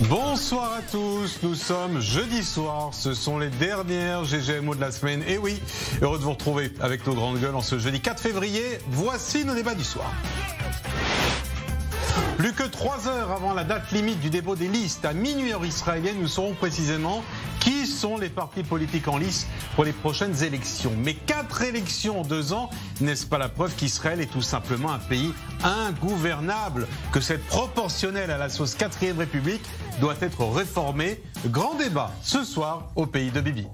Bonsoir à tous, nous sommes jeudi soir, ce sont les dernières GGMO de la semaine. Et oui, heureux de vous retrouver avec nos grandes gueules en ce jeudi 4 février. Voici nos débats du soir. Plus que 3 heures avant la date limite du dépôt des listes à minuit heure israélienne, nous saurons précisément qui sont les partis politiques en lice pour les prochaines élections. Mais 4 élections en 2 ans, n'est-ce pas la preuve qu'Israël est tout simplement un pays ingouvernable, que cette proportionnelle à la sauce 4e République doit être réformée? Grand débat ce soir au pays de Bibi.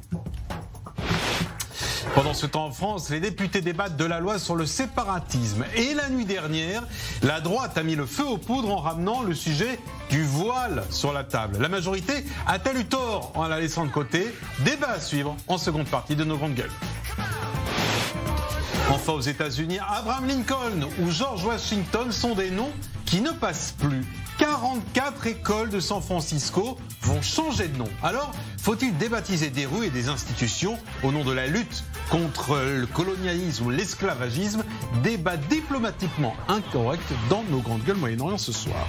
Pendant ce temps en France, les députés débattent de la loi sur le séparatisme. Et la nuit dernière, la droite a mis le feu aux poudres en ramenant le sujet du voile sur la table. La majorité a-t-elle eu tort en la laissant de côté? Débat à suivre en seconde partie de nos grandes gueules. Enfin, aux États-Unis, Abraham Lincoln ou George Washington sont des noms qui ne passent plus. 44 écoles de San Francisco vont changer de nom. Alors, faut-il débaptiser des rues et des institutions au nom de la lutte contre le colonialisme ou l'esclavagisme? Débat diplomatiquement incorrect dans nos grandes gueules Moyen-Orient ce soir.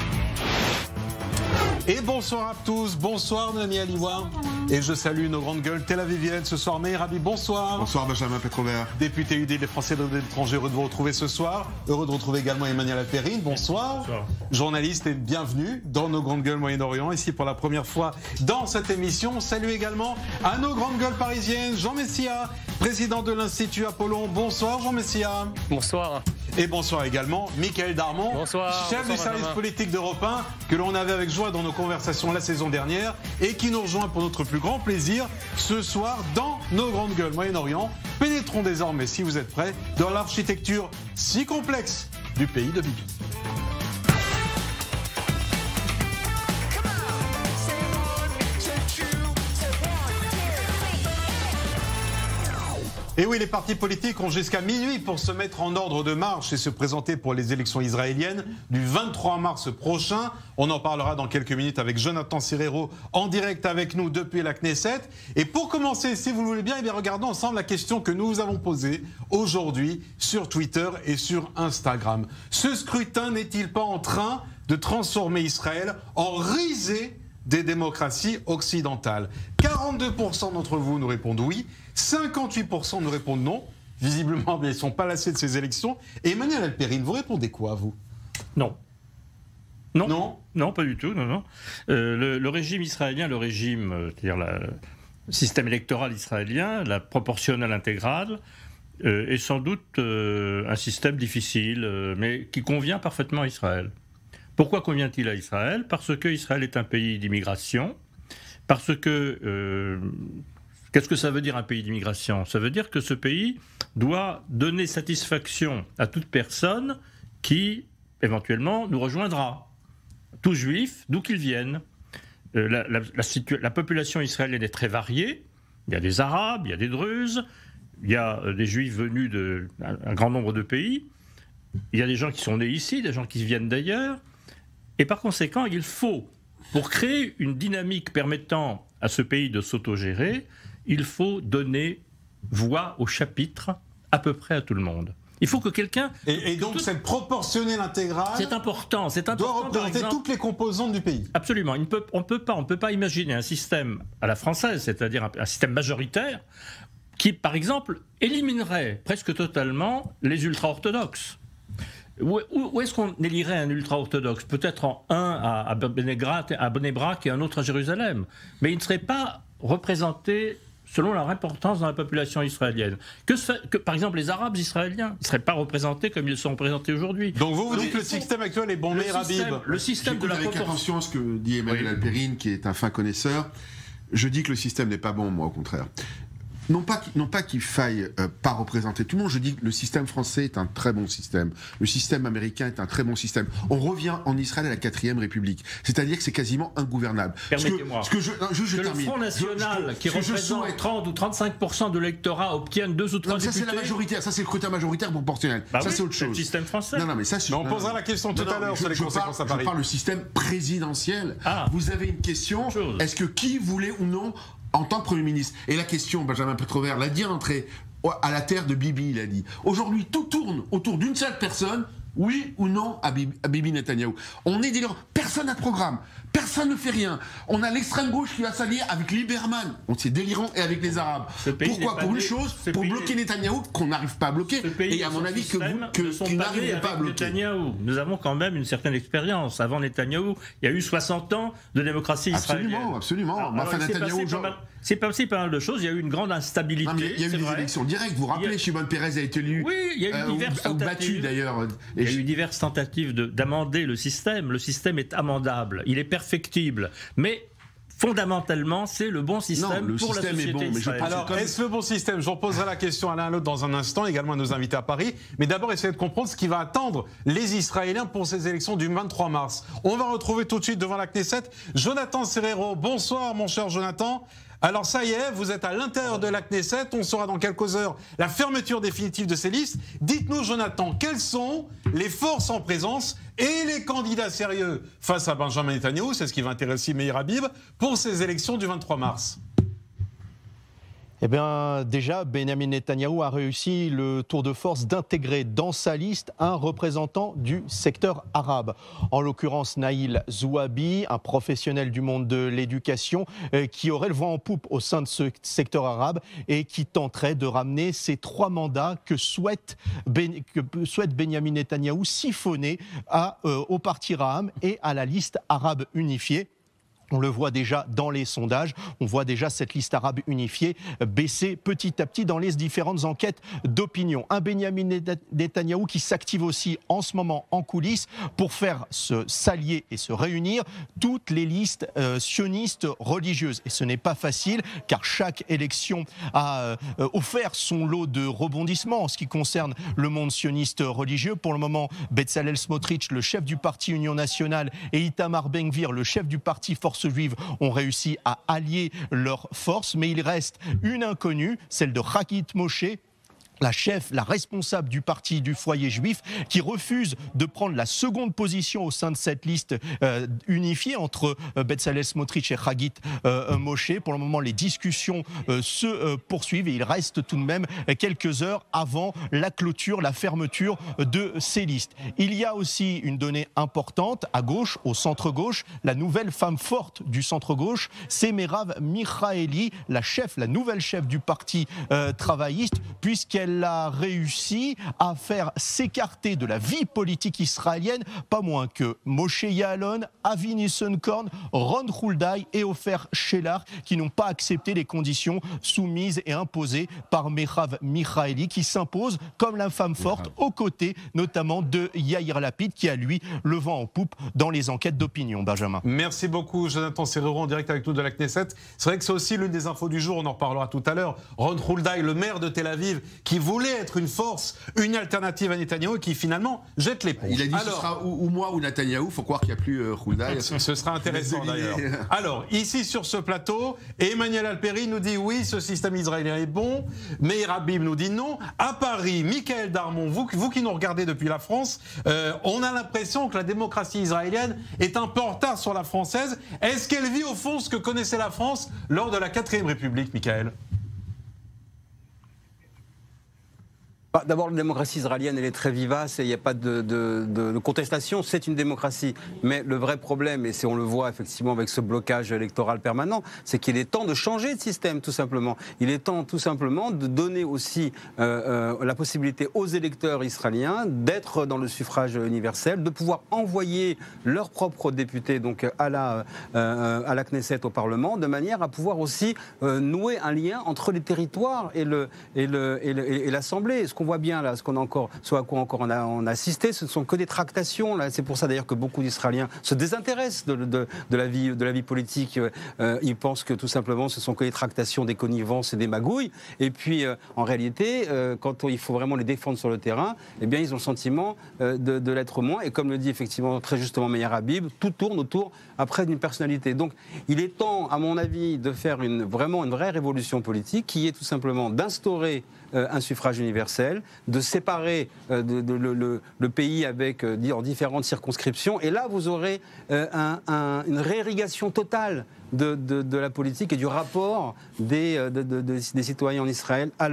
Et bonsoir à tous, bonsoir Nani Aliwa. Et je salue nos grandes gueules tel-aviviennes ce soir. Meir Habib, bonsoir. Bonsoir Benjamin Petrovert. Député UD des Français de l'étranger, heureux de vous retrouver ce soir. Heureux de retrouver également Emmanuel Alperine, bonsoir. Bonsoir. Journaliste et bienvenue dans nos grandes gueules Moyen-Orient, ici pour la première fois dans cette émission. Salut également à nos grandes gueules parisiennes, Jean Messia, président de l'Institut Apollon. Bonsoir Jean Messia. Bonsoir. Et bonsoir également Michael Darmon, bonsoir, chef du service politique d'Europe 1, que l'on avait avec joie dans nos conversations la saison dernière et qui nous rejoint pour notre plus grand plaisir ce soir dans nos grandes gueules Moyen-Orient. Pénétrons désormais, si vous êtes prêts, dans l'architecture si complexe du pays de Bibi. Et oui, les partis politiques ont jusqu'à minuit pour se mettre en ordre de marche et se présenter pour les élections israéliennes du 23 mars prochain. On en parlera dans quelques minutes avec Jonathan Sirero en direct avec nous depuis la Knesset. Et pour commencer, si vous le voulez bien, eh bien regardons ensemble la question que nous vous avons posée aujourd'hui sur Twitter et sur Instagram. Ce scrutin n'est-il pas en train de transformer Israël en risée des démocraties occidentales? 42% d'entre vous nous répondent oui, 58% nous répondent non. Visiblement, ils ne sont pas lassés de ces élections. Et Emmanuel Alperine, vous répondez quoi, vous? Non. Non. Non. Non, pas du tout. Non, non. Le régime israélien, c'est-à-dire le système électoral israélien, la proportionnelle intégrale, est sans doute un système difficile, mais qui convient parfaitement à Israël. Pourquoi convient-il à Israël? Parce que Israël est un pays d'immigration, parce que... Qu'est-ce que ça veut dire un pays d'immigration? Ça veut dire que ce pays doit donner satisfaction à toute personne qui, éventuellement, nous rejoindra. Tout juif, d'où qu'il vienne. La population israélienne est très variée. Il y a des Arabes, il y a des Druzes, il y a des Juifs venus d'un grand nombre de pays. Il y a des gens qui sont nés ici, des gens qui viennent d'ailleurs. Et par conséquent, il faut, pour créer une dynamique permettant à ce pays de s'autogérer, il faut donner voix au chapitre à peu près à tout le monde. Il faut que quelqu'un... Et donc cette proportionnelle intégrale... C'est important. Doit représenter toutes les composantes du pays. Absolument. On ne peut pas imaginer un système à la française, c'est-à-dire un système majoritaire, qui, par exemple, éliminerait presque totalement les ultra-orthodoxes. Où est-ce qu'on élirait un ultra-orthodoxe? Peut-être un à Bnei Brak et un autre à Jérusalem. Mais il ne serait pas représenté selon leur importance dans la population israélienne. Par exemple, les Arabes israéliens ne seraient pas représentés comme ils sont représentés aujourd'hui. Donc vous dites que le système actuel est bon, Meir Habib. Le système de la avec attention à ce que dit Emmanuel Alperine, qui est un fin connaisseur. Je dis que le système n'est pas bon, moi, au contraire. Non pas qu'il faille pas représenter tout le monde, je dis que le système français est un très bon système. Le système américain est un très bon système. On revient en Israël à la 4e République. C'est-à-dire que c'est quasiment ingouvernable. Permettez-moi. Que le Front National, qui représente 30 ou 35% de l'électorat, obtienne 2 ou 3 députés... Ça, c'est la majoritaire. Ça, c'est le scrutin majoritaire proportionnel. Bah ça, oui, c'est autre chose. Le système français. Non, mais ça... Mais on posera la question tout à l'heure sur les conséquences à Paris. Je parle du système présidentiel. Vous avez une question. Est-ce que qui voulait ou non en tant que Premier ministre? Et la question, Benjamin Petrovert l'a dit à la terre de Bibi, il a dit. Aujourd'hui, tout tourne autour d'une seule personne, oui ou non à Bibi Netanyahou. On est délirant. Personne n'a de programme. Personne ne fait rien. On a l'extrême gauche qui va s'allier avec Lieberman. On est délirant et avec les Arabes. Pourquoi? Pour une chose, pour bloquer Netanyahou qu'on n'arrive pas à bloquer. Et à mon avis qu'ils n'arriveront pas à bloquer. Netanyahou. Nous avons quand même une certaine expérience. Avant Netanyahou, il y a eu 60 ans de démocratie israélienne. Absolument. Alors, c'est passé pas mal de choses. Il y a eu une grande instabilité. Non, mais il y a eu des élections directes. Vous vous rappelez, Shimon Peres a été élu. Oui, il y a eu diverses tentatives. Battu d'ailleurs. Il y a eu diverses tentatives d'amender le système. Le système est amendable. Il est perfectible. Mais fondamentalement, c'est le bon système pour la société israélienne. Alors, est-ce le bon système? Je reposerai la question à l'un à l'autre dans un instant, également à nos invités à Paris. Mais d'abord, essayez de comprendre ce qui va attendre les Israéliens pour ces élections du 23 mars. On va retrouver tout de suite devant la Knesset Jonathan Serrero. Bonsoir, mon cher Jonathan. Alors ça y est, vous êtes à l'intérieur de la Knesset, on saura dans quelques heures la fermeture définitive de ces listes. Dites-nous, Jonathan, quelles sont les forces en présence et les candidats sérieux face à Benjamin Netanyahou, c'est ce qui va intéresser Meir Habib, pour ces élections du 23 mars? Eh bien, déjà, Benjamin Netanyahou a réussi le tour de force d'intégrer dans sa liste un représentant du secteur arabe. En l'occurrence, Naïl Zouabi, un professionnel du monde de l'éducation qui aurait le vent en poupe au sein de ce secteur arabe et qui tenterait de ramener ces 3 mandats que souhaite Benjamin Netanyahou siphonner au parti Ra'am et à la liste arabe unifiée. On le voit déjà dans les sondages, on voit déjà cette liste arabe unifiée baisser petit à petit dans les différentes enquêtes d'opinion. Un Benjamin Netanyahou qui s'active aussi en ce moment en coulisses pour faire s'allier et se réunir toutes les listes sionistes religieuses. Et ce n'est pas facile car chaque élection a offert son lot de rebondissements en ce qui concerne le monde sioniste religieux. Pour le moment, Bezalel Smotrich, le chef du parti Union Nationale, et Itamar Ben-Gvir, le chef du parti Force Juive, ont réussi à allier leurs forces, mais il reste une inconnue, celle de Hagit Moshe, la responsable du parti du foyer juif, qui refuse de prendre la seconde position au sein de cette liste unifiée entre Bezalel Smotrich et Hagit Moshe. Pour le moment, les discussions se poursuivent et il reste tout de même quelques heures avant la clôture, la fermeture de ces listes. Il y a aussi une donnée importante à gauche, au centre-gauche, la nouvelle femme forte du centre-gauche, c'est Merav Michaeli, la nouvelle chef du parti travailliste, puisqu'elle a réussi à faire s'écarter de la vie politique israélienne pas moins que Moshe Ya'alon, Avi Nissenkorn, Ron Huldai et Ofer Shelar, qui n'ont pas accepté les conditions soumises et imposées par Merav Michaeli, qui s'impose comme la femme forte aux côtés notamment de Yair Lapid, qui a lui le vent en poupe dans les enquêtes d'opinion. Benjamin. Merci beaucoup Jonathan Serrero en direct avec nous de la Knesset. C'est vrai que c'est aussi l'une des infos du jour, on en reparlera tout à l'heure. Ron Huldai, le maire de Tel Aviv, qui voulait être une force, une alternative à Netanyahou, et qui finalement jette l'éponge. Il a dit ce sera ou moi ou Netanyahou, il faut croire qu'il n'y a plus Huldai. Ce sera intéressant d'ailleurs. Alors, ici sur ce plateau, Emmanuel Alperi nous dit oui, ce système israélien est bon, Meir Habib nous dit non. À Paris, Michael Darmon, vous qui nous regardez depuis la France, on a l'impression que la démocratie israélienne est un peu en retard sur la française. Est-ce qu'elle vit au fond ce que connaissait la France lors de la 4e République, Michael ? D'abord, la démocratie israélienne, elle est très vivace et il n'y a pas de contestation. C'est une démocratie. Mais le vrai problème, et on le voit effectivement avec ce blocage électoral permanent, c'est qu'il est temps de changer de système, tout simplement. Il est temps, tout simplement, de donner aussi la possibilité aux électeurs israéliens d'être dans le suffrage universel, de pouvoir envoyer leurs propres députés donc, à la Knesset, au Parlement, de manière à pouvoir aussi nouer un lien entre les territoires et l'Assemblée. Ce qu'on voit bien là, ce à quoi encore on a assisté, ce ne sont que des tractations. Là, c'est pour ça d'ailleurs que beaucoup d'Israéliens se désintéressent de la vie politique. Ils pensent que tout simplement, ce sont que des tractations, des connivences et des magouilles. Et puis, en réalité, quand il faut vraiment les défendre sur le terrain, eh bien, ils ont le sentiment de l'être moins. Et comme le dit effectivement très justement Meir Habib, tout tourne autour après d'une personnalité. Donc, il est temps, à mon avis, de faire vraiment une vraie révolution politique, qui est tout simplement d'instaurer un suffrage universel, de séparer le pays avec en différentes circonscriptions. Et là, vous aurez une réirrigation totale de la politique et du rapport des citoyens en Israël à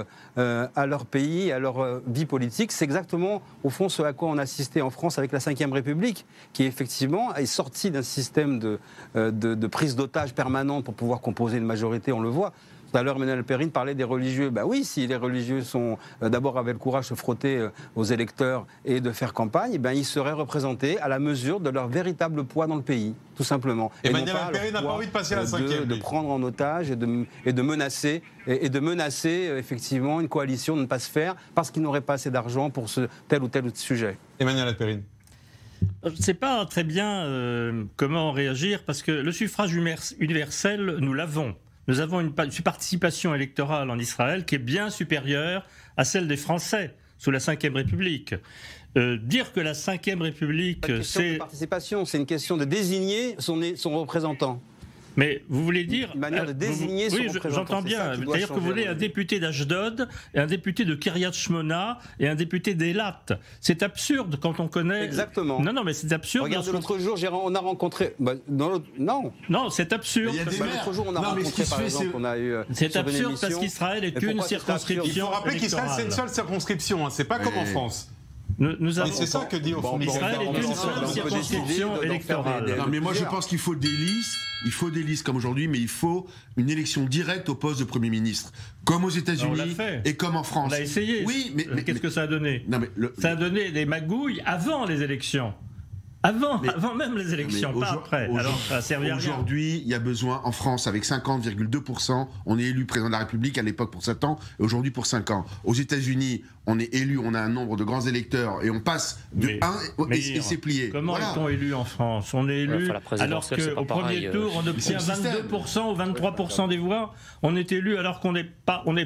leur pays, à leur vie politique. C'est exactement, au fond, ce à quoi on a assisté en France avec la Ve République, qui effectivement est sortie d'un système de prise d'otages permanente pour pouvoir composer une majorité, on le voit. Tout à l'heure, Emmanuel Alpérine parlait des religieux. Ben oui, si les religieux sont d'abord avaient le courage de se frotter aux électeurs et de faire campagne, ben ils seraient représentés à la mesure de leur véritable poids dans le pays, tout simplement. Emmanuel Alpérine n'a pas envie de passer à la cinquième. De prendre en otage et de menacer effectivement une coalition de ne pas se faire parce qu'ils n'auraient pas assez d'argent pour tel ou tel sujet. Emmanuel Alpérine. Je ne sais pas très bien comment réagir parce que le suffrage universel, nous l'avons. Nous avons une participation électorale en Israël qui est bien supérieure à celle des Français sous la Ve République. Dire que la Ve République, c'est... participation, c'est une question de désigner son représentant. Mais vous voulez dire... Une manière de désigner son représentant. Oui, j'entends bien. C'est-à-dire que vous voulez un député d'Ashdod, et un député de Kiryat Shmona, et un député d'Eilat. C'est absurde quand on connaît... Exactement. Non, mais c'est absurde. Regarde, l'autre jour, on a rencontré... non. Non, c'est absurde. L'autre jour, on a rencontré, par exemple, on a eu... C'est absurde parce qu'Israël est une circonscription. Il faut rappeler qu'Israël, c'est une seule circonscription. C'est pas comme en France. C'est ça que dit au fond Israël est une seule circonscription électorale. Non, mais moi je pense qu'il faut des listes. Il faut des listes comme aujourd'hui, mais il faut une élection directe au poste de Premier ministre, comme aux États-Unis et comme en France. On l'a essayé. Oui, mais qu'est-ce que ça a donné? Ça a donné des magouilles avant les élections. Avant même les élections, pas après. Alors, ça a servi à rien. Aujourd'hui, il y a besoin, en France, avec 50,2%, on est élu président de la République, à l'époque pour 7 ans, et aujourd'hui pour 5 ans. Aux États-Unis, on est élu, on a un nombre de grands électeurs, et on passe de 1 et c'est plié. Comment est-on élu en France? On est élu alors qu'au premier tour, on obtient 22% ou 23% des voix. On est élu alors qu'on n'est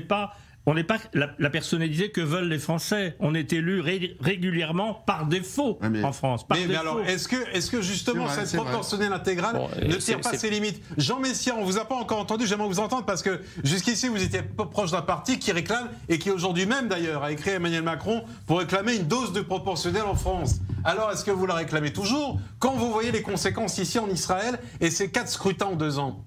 pas la personnalité que veulent les Français. On est élu régulièrement par défaut en France. Mais alors, est-ce que justement cette proportionnelle intégrale ne tire pas ses limites? Jean Messia, on vous a pas encore entendu, j'aimerais vous entendre parce que jusqu'ici vous étiez proche d'un parti qui réclame et qui aujourd'hui même d'ailleurs a écrit Emmanuel Macron pour réclamer une dose de proportionnelle en France. Alors est-ce que vous la réclamez toujours quand vous voyez les conséquences ici en Israël et ces 4 scrutins en 2 ans?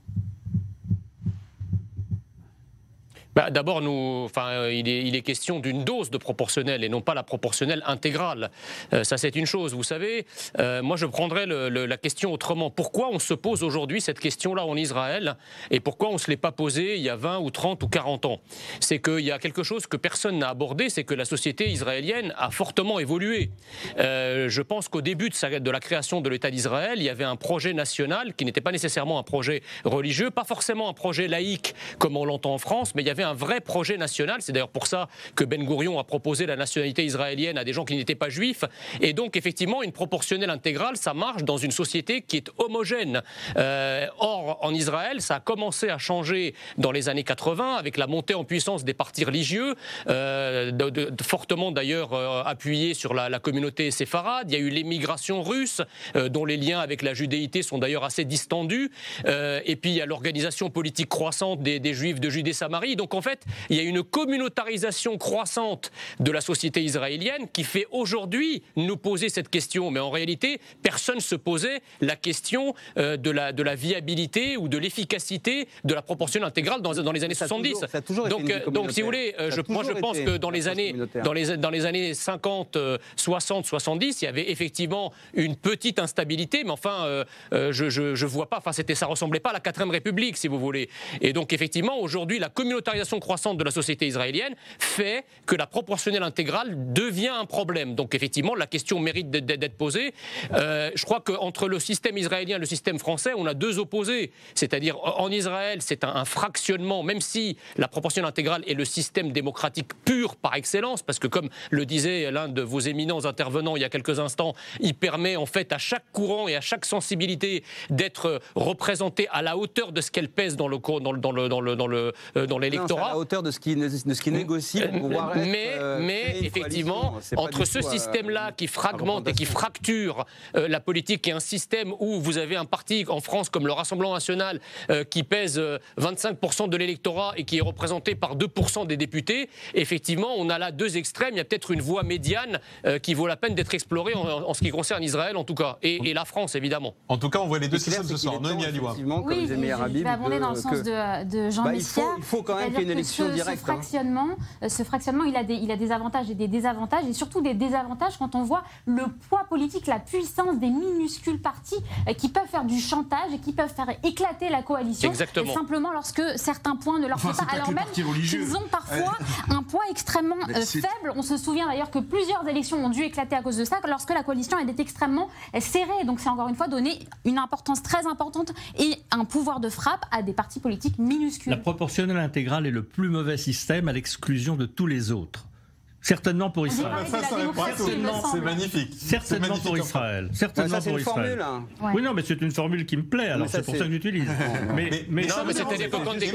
D'abord, il est question d'une dose de proportionnelle et non pas la proportionnelle intégrale. Ça, c'est une chose. Vous savez, moi, je prendrais la question autrement. Pourquoi on se pose aujourd'hui cette question-là en Israël et pourquoi on ne se l'est pas posée il y a 20 ou 30 ou 40 ans? C'est qu'il y a quelque chose que personne n'a abordé, c'est que la société israélienne a fortement évolué. Je pense qu'au début de la création de l'État d'Israël, il y avait un projet national qui n'était pas nécessairement un projet religieux, pas forcément un projet laïque comme on l'entend en France, mais il y avait un vrai projet national. C'est d'ailleurs pour ça que Ben Gourion a proposé la nationalité israélienne à des gens qui n'étaient pas juifs. Et donc, effectivement, une proportionnelle intégrale, ça marche dans une société qui est homogène. Or, en Israël, ça a commencé à changer dans les années 80 avec la montée en puissance des partis religieux, fortement d'ailleurs appuyés sur la communauté séfarade. Il y a eu l'émigration russe, dont les liens avec la judéité sont d'ailleurs assez distendus. Et puis, il y a l'organisation politique croissante des juifs de Judée-Samarie. Donc, en fait, il y a une communautarisation croissante de la société israélienne qui fait aujourd'hui nous poser cette question. Mais en réalité, personne ne se posait la question de la viabilité ou de l'efficacité de la proportionnelle intégrale dans les années 70. Donc, si vous voulez, moi je pense que dans les années 50, 60, 70, il y avait effectivement une petite instabilité, mais enfin, je vois pas, ça ressemblait pas à la 4e République, si vous voulez. Et donc, effectivement, aujourd'hui, la communautarisation croissante de la société israélienne fait que la proportionnelle intégrale devient un problème. Donc effectivement, la question mérite d'être posée. Je crois qu'entre le système israélien et le système français, on a 2 opposés. C'est-à-dire, en Israël, c'est un fractionnement, même si la proportionnelle intégrale est le système démocratique pur par excellence, parce que comme le disait l'un de vos éminents intervenants il y a quelques instants, il permet en fait à chaque courant et à chaque sensibilité d'être représenté à la hauteur de ce qu'elle pèse dans l'électorat l'électorat. À la hauteur de ce qui négocie pour pouvoir mais effectivement, entre ce système-là qui fragmente et qui fracture la politique et un système où vous avez un parti en France comme le Rassemblement national qui pèse 25% de l'électorat et qui est représenté par 2% des députés, effectivement, on a là deux extrêmes. Il y a peut-être une voie médiane qui vaut la peine d'être explorée en ce qui concerne Israël, en tout cas, et la France, évidemment. En tout cas, on voit les deux systèmes ce soir. Oui, je vais abonder dans le sens de Jean Messia. Il faut quand même qu'il y ait une élection directe. Ce fractionnement, il a des avantages et des désavantages, et surtout des désavantages quand on voit le poids politique, la puissance des minuscules partis qui peuvent faire du chantage et qui peuvent faire éclater la coalition. Exactement. Et simplement lorsque certains points ne leur plaisent pas, alors même qu'ils ont parfois un poids extrêmement faible. On se souvient d'ailleurs que plusieurs élections ont dû éclater à cause de ça, lorsque la coalition était extrêmement serrée. Donc c'est encore une fois donner une importance très importante et un pouvoir de frappe à des partis politiques minuscules. La proportionnelle intégrale est le plus mauvais système à l'exclusion de tous les autres. Certainement pour Israël. C'est magnifique. Certainement pour Israël. Certainement pour Israël. Ouais. Oui, non, mais c'est une formule qui me plaît, alors c'est pour ça que j'utilise. Mais c'est-à-dire que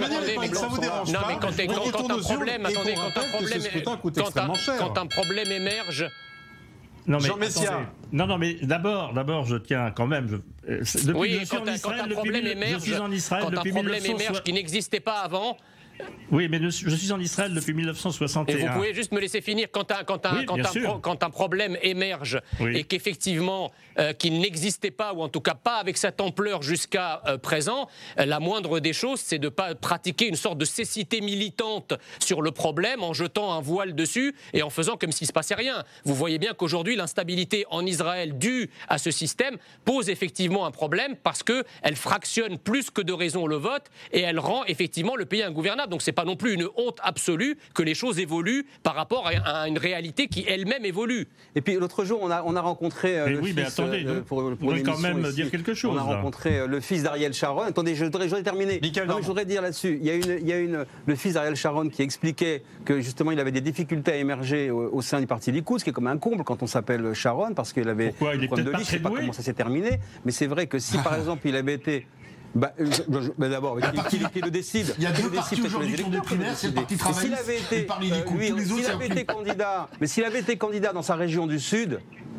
quand un problème émerge. Non mais d'abord je tiens quand même. Oui, quand un problème émerge qui n'existait pas avant. Oui, mais je suis en Israël depuis 1961. Et vous pouvez juste me laisser finir quand un problème émerge et qu'effectivement qu'il n'existait pas, ou en tout cas pas avec cette ampleur jusqu'à présent, la moindre des choses, c'est de ne pas pratiquer une sorte de cécité militante sur le problème en jetant un voile dessus et en faisant comme s'il ne se passait rien. Vous voyez bien qu'aujourd'hui, l'instabilité en Israël due à ce système pose effectivement un problème parce qu'elle fractionne plus que de raison le vote et elle rend effectivement le pays ingouvernable. Donc c'est pas non plus une honte absolue que les choses évoluent par rapport à une réalité qui elle-même évolue. Et puis l'autre jour, on a rencontré le oui, fils, mais attendez, on va quand même ici, dire quelque chose. On a rencontré le fils d'Ariel Sharon. Attendez, je voudrais terminer. Non, je voudrais dire là-dessus, il y a le fils d'Ariel Sharon qui expliquait que justement il avait des difficultés à émerger au sein du parti Likoud, ce qui est comme un comble quand on s'appelle Sharon, parce qu'il avait un problème de liste, je ne sais pas comment ça s'est terminé, mais c'est vrai que si par exemple il avait été d'abord, qui le décide. Il y a deux partis aujourd'hui qui ont des primaires, c'est le Parti travailliste et le Parti Likoud. S'il avait été candidat dans sa région du Sud,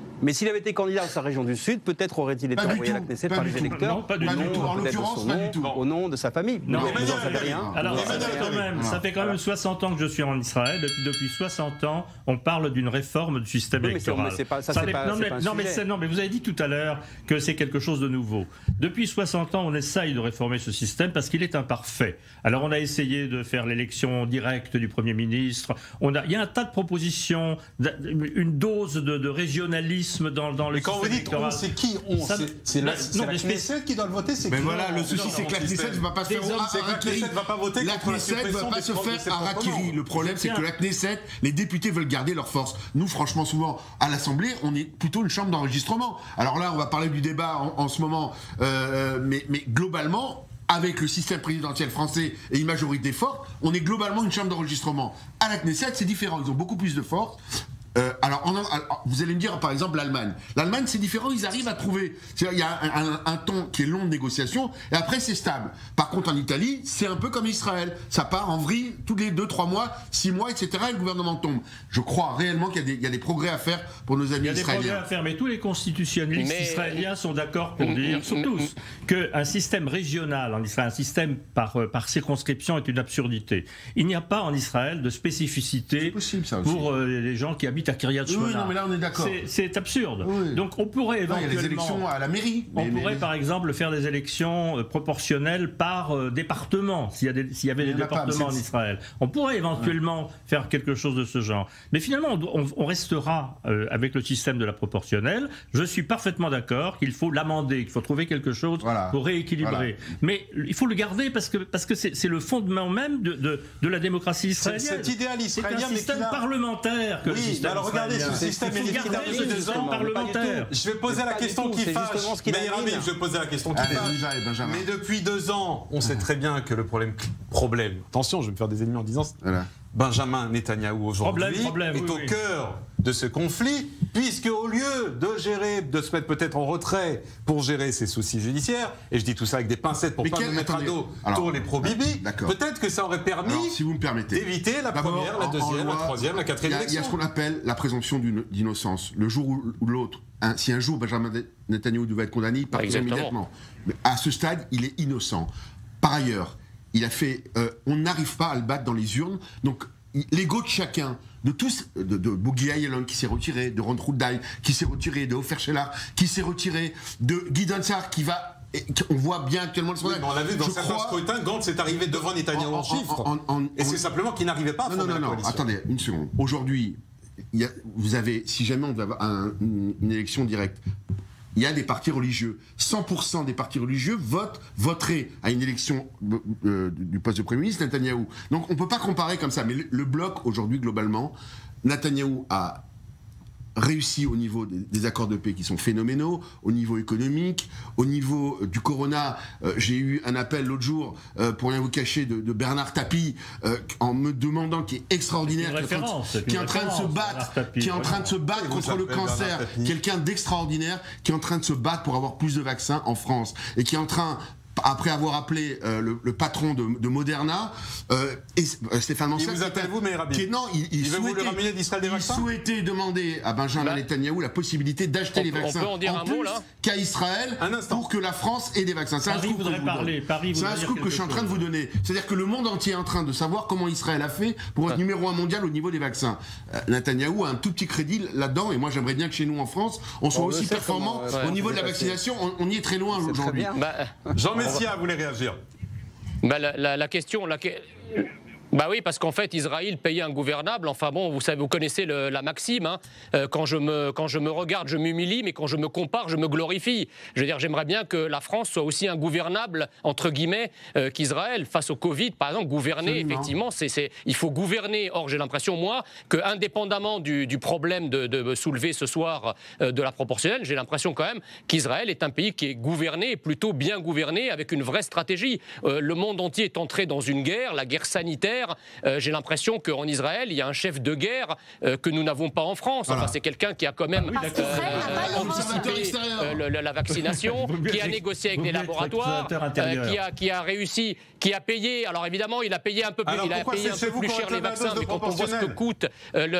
peut-être aurait-il été envoyé à la Knesset par les électeurs. Non, pas du tout. En l'occurrence, pas du tout. Au nom de sa famille. Non, vous n'en savez rien. Alors, ça fait quand même 60 ans que je suis en Israël. Depuis 60 ans, on parle d'une réforme du système électoral. Non, mais vous avez dit tout à l'heure que c'est quelque chose de nouveau. Depuis 60 ans, on essaye de réformer ce système parce qu'il est imparfait. Alors, on a essayé de faire l'élection directe du Premier ministre. Il y a un tas de propositions, une dose de régionalisme dans le quand vous dites on, c'est qui on? C'est la Knesset qui doit le voter. Mais voilà, le souci c'est que la Knesset ne va pas se faire harakiri. La Knesset ne va pas se faire harakiri. Le problème c'est que la Knesset, les députés veulent garder leur force. Nous, franchement, souvent à l'Assemblée, on est plutôt une chambre d'enregistrement. Alors là, on va parler du débat en ce moment, mais globalement, avec le système présidentiel français et une majorité forte, on est globalement une chambre d'enregistrement. À la Knesset, c'est différent. Ils ont beaucoup plus de force. Alors, vous allez me dire, par exemple, l'Allemagne. L'Allemagne, c'est différent, ils arrivent à trouver. Il y a un temps qui est long de négociation, et après, c'est stable. Par contre, en Italie, c'est un peu comme Israël. Ça part en vrille tous les 2-3 mois, 6 mois, etc., et le gouvernement tombe. Je crois réellement qu'il y a des progrès à faire pour nos amis israéliens. Il y a des progrès à faire, mais tous les constitutionnalistes israéliens sont d'accord pour dire, tous, qu'un système régional en Israël, un système par circonscription est une absurdité. Il n'y a pas en Israël de spécificité pour les gens qui habitent à Kiryat Shmona. Oui, non, mais là on est d'accord. C'est absurde. Oui. Donc on pourrait éventuellement. Il y a des élections à la mairie. On pourrait par exemple faire des élections proportionnelles par département, s'il y avait des départements en Israël. On pourrait éventuellement faire quelque chose de ce genre. Mais finalement, on restera avec le système de la proportionnelle. Je suis parfaitement d'accord qu'il faut l'amender, qu'il faut trouver quelque chose pour rééquilibrer. Voilà. Mais il faut le garder parce que c'est le fondement même de la démocratie israélienne. Cet idéal israélien, c'est un système parlementaire que le système. Alors regardez, ce système est deux ans parlementaire. Je vais poser la question qui fâche. Je vais poser la question qui fâche. Mais depuis 2 ans, on sait très bien que le problème problème. Attention, je vais me faire des ennemis en disant Benjamin Netanyahou aujourd'hui est au cœur de ce conflit, puisque au lieu de se mettre peut-être en retrait pour gérer ses soucis judiciaires, et je dis tout ça avec des pincettes pour ne pas me mettre à dos tous les pro-Bibi, peut-être que ça aurait permis d'éviter la première, la deuxième, la troisième, la quatrième élection. Il y a ce qu'on appelle la présomption d'innocence. Le jour où l'autre, si un jour Benjamin Netanyahou devait être condamné, il partirait immédiatement. Mais à ce stade, il est innocent. Par ailleurs, on n'arrive pas à le battre dans les urnes, donc l'ego de chacun, de tous, de Bougui Ayalon qui s'est retiré, de Ron Roudaï qui s'est retiré, de Ofer Shelah qui s'est retiré, de Guy Densar qui va... On voit bien actuellement le sondage. On l'a vu dans certains scrutins, Gantz est arrivé devant Netanyahou en chiffres. Et c'est simplement qu'il n'arrivait pas à former la coalition. Attendez, une seconde. Aujourd'hui, vous avez, si jamais on devait avoir une élection directe, il y a des partis religieux. 100% des partis religieux voteraient à une élection du poste de Premier ministre Netanyahou. Donc on ne peut pas comparer comme ça. Mais le bloc, aujourd'hui, globalement, Netanyahou a réussi au niveau des accords de paix qui sont phénoménaux, au niveau économique, au niveau du corona. J'ai eu un appel l'autre jour, pour rien vous cacher, de Bernard Tapie, en me demandant, qui est extraordinaire, qui est en train de se battre contre le cancer, quelqu'un d'extraordinaire, qui est en train de se battre pour avoir plus de vaccins en France, et qui est en train... Après avoir appelé le patron de Moderna, Stéphane Manser, il vous appelle vous, Meir Habib. Il veut vous le ramener d'Israël des vaccins. Il souhaitait demander à Benjamin Netanyahou la possibilité d'acheter les vaccins en plus qu'à Israël pour que la France ait des vaccins. C'est un scoop que je suis en train de vous donner. C'est-à-dire que le monde entier est en train de savoir comment Israël a fait pour être numéro 1 mondial au niveau des vaccins. Netanyahou a un tout petit crédit là-dedans, et moi j'aimerais bien que chez nous en France, on soit aussi performant au niveau de la vaccination. On y est très loin aujourd'hui. Jean Messia voulait réagir. La question... Bah oui, parce qu'en fait, Israël payait un gouvernable. Enfin bon, vous connaissez la maxime. Hein. Quand je me regarde, je m'humilie, mais quand je me compare, je me glorifie. Je veux dire, j'aimerais bien que la France soit aussi un gouvernable, entre guillemets, qu'Israël. Face au Covid, par exemple, gouverner, effectivement, il faut gouverner. Or, j'ai l'impression, moi, que indépendamment du problème de soulever ce soir de la proportionnelle, j'ai l'impression quand même qu'Israël est un pays qui est gouverné, plutôt bien gouverné, avec une vraie stratégie. Le monde entier est entré dans une guerre, la guerre sanitaire. J'ai l'impression qu'en Israël, il y a un chef de guerre que nous n'avons pas en France. Enfin, c'est quelqu'un qui a quand même anticipé la vaccination, qui a négocié avec les laboratoires, qui a réussi, qui a payé. Alors évidemment, il a payé un peu plus, il a payé un peu plus cher les vaccins, mais quand on voit ce que coûte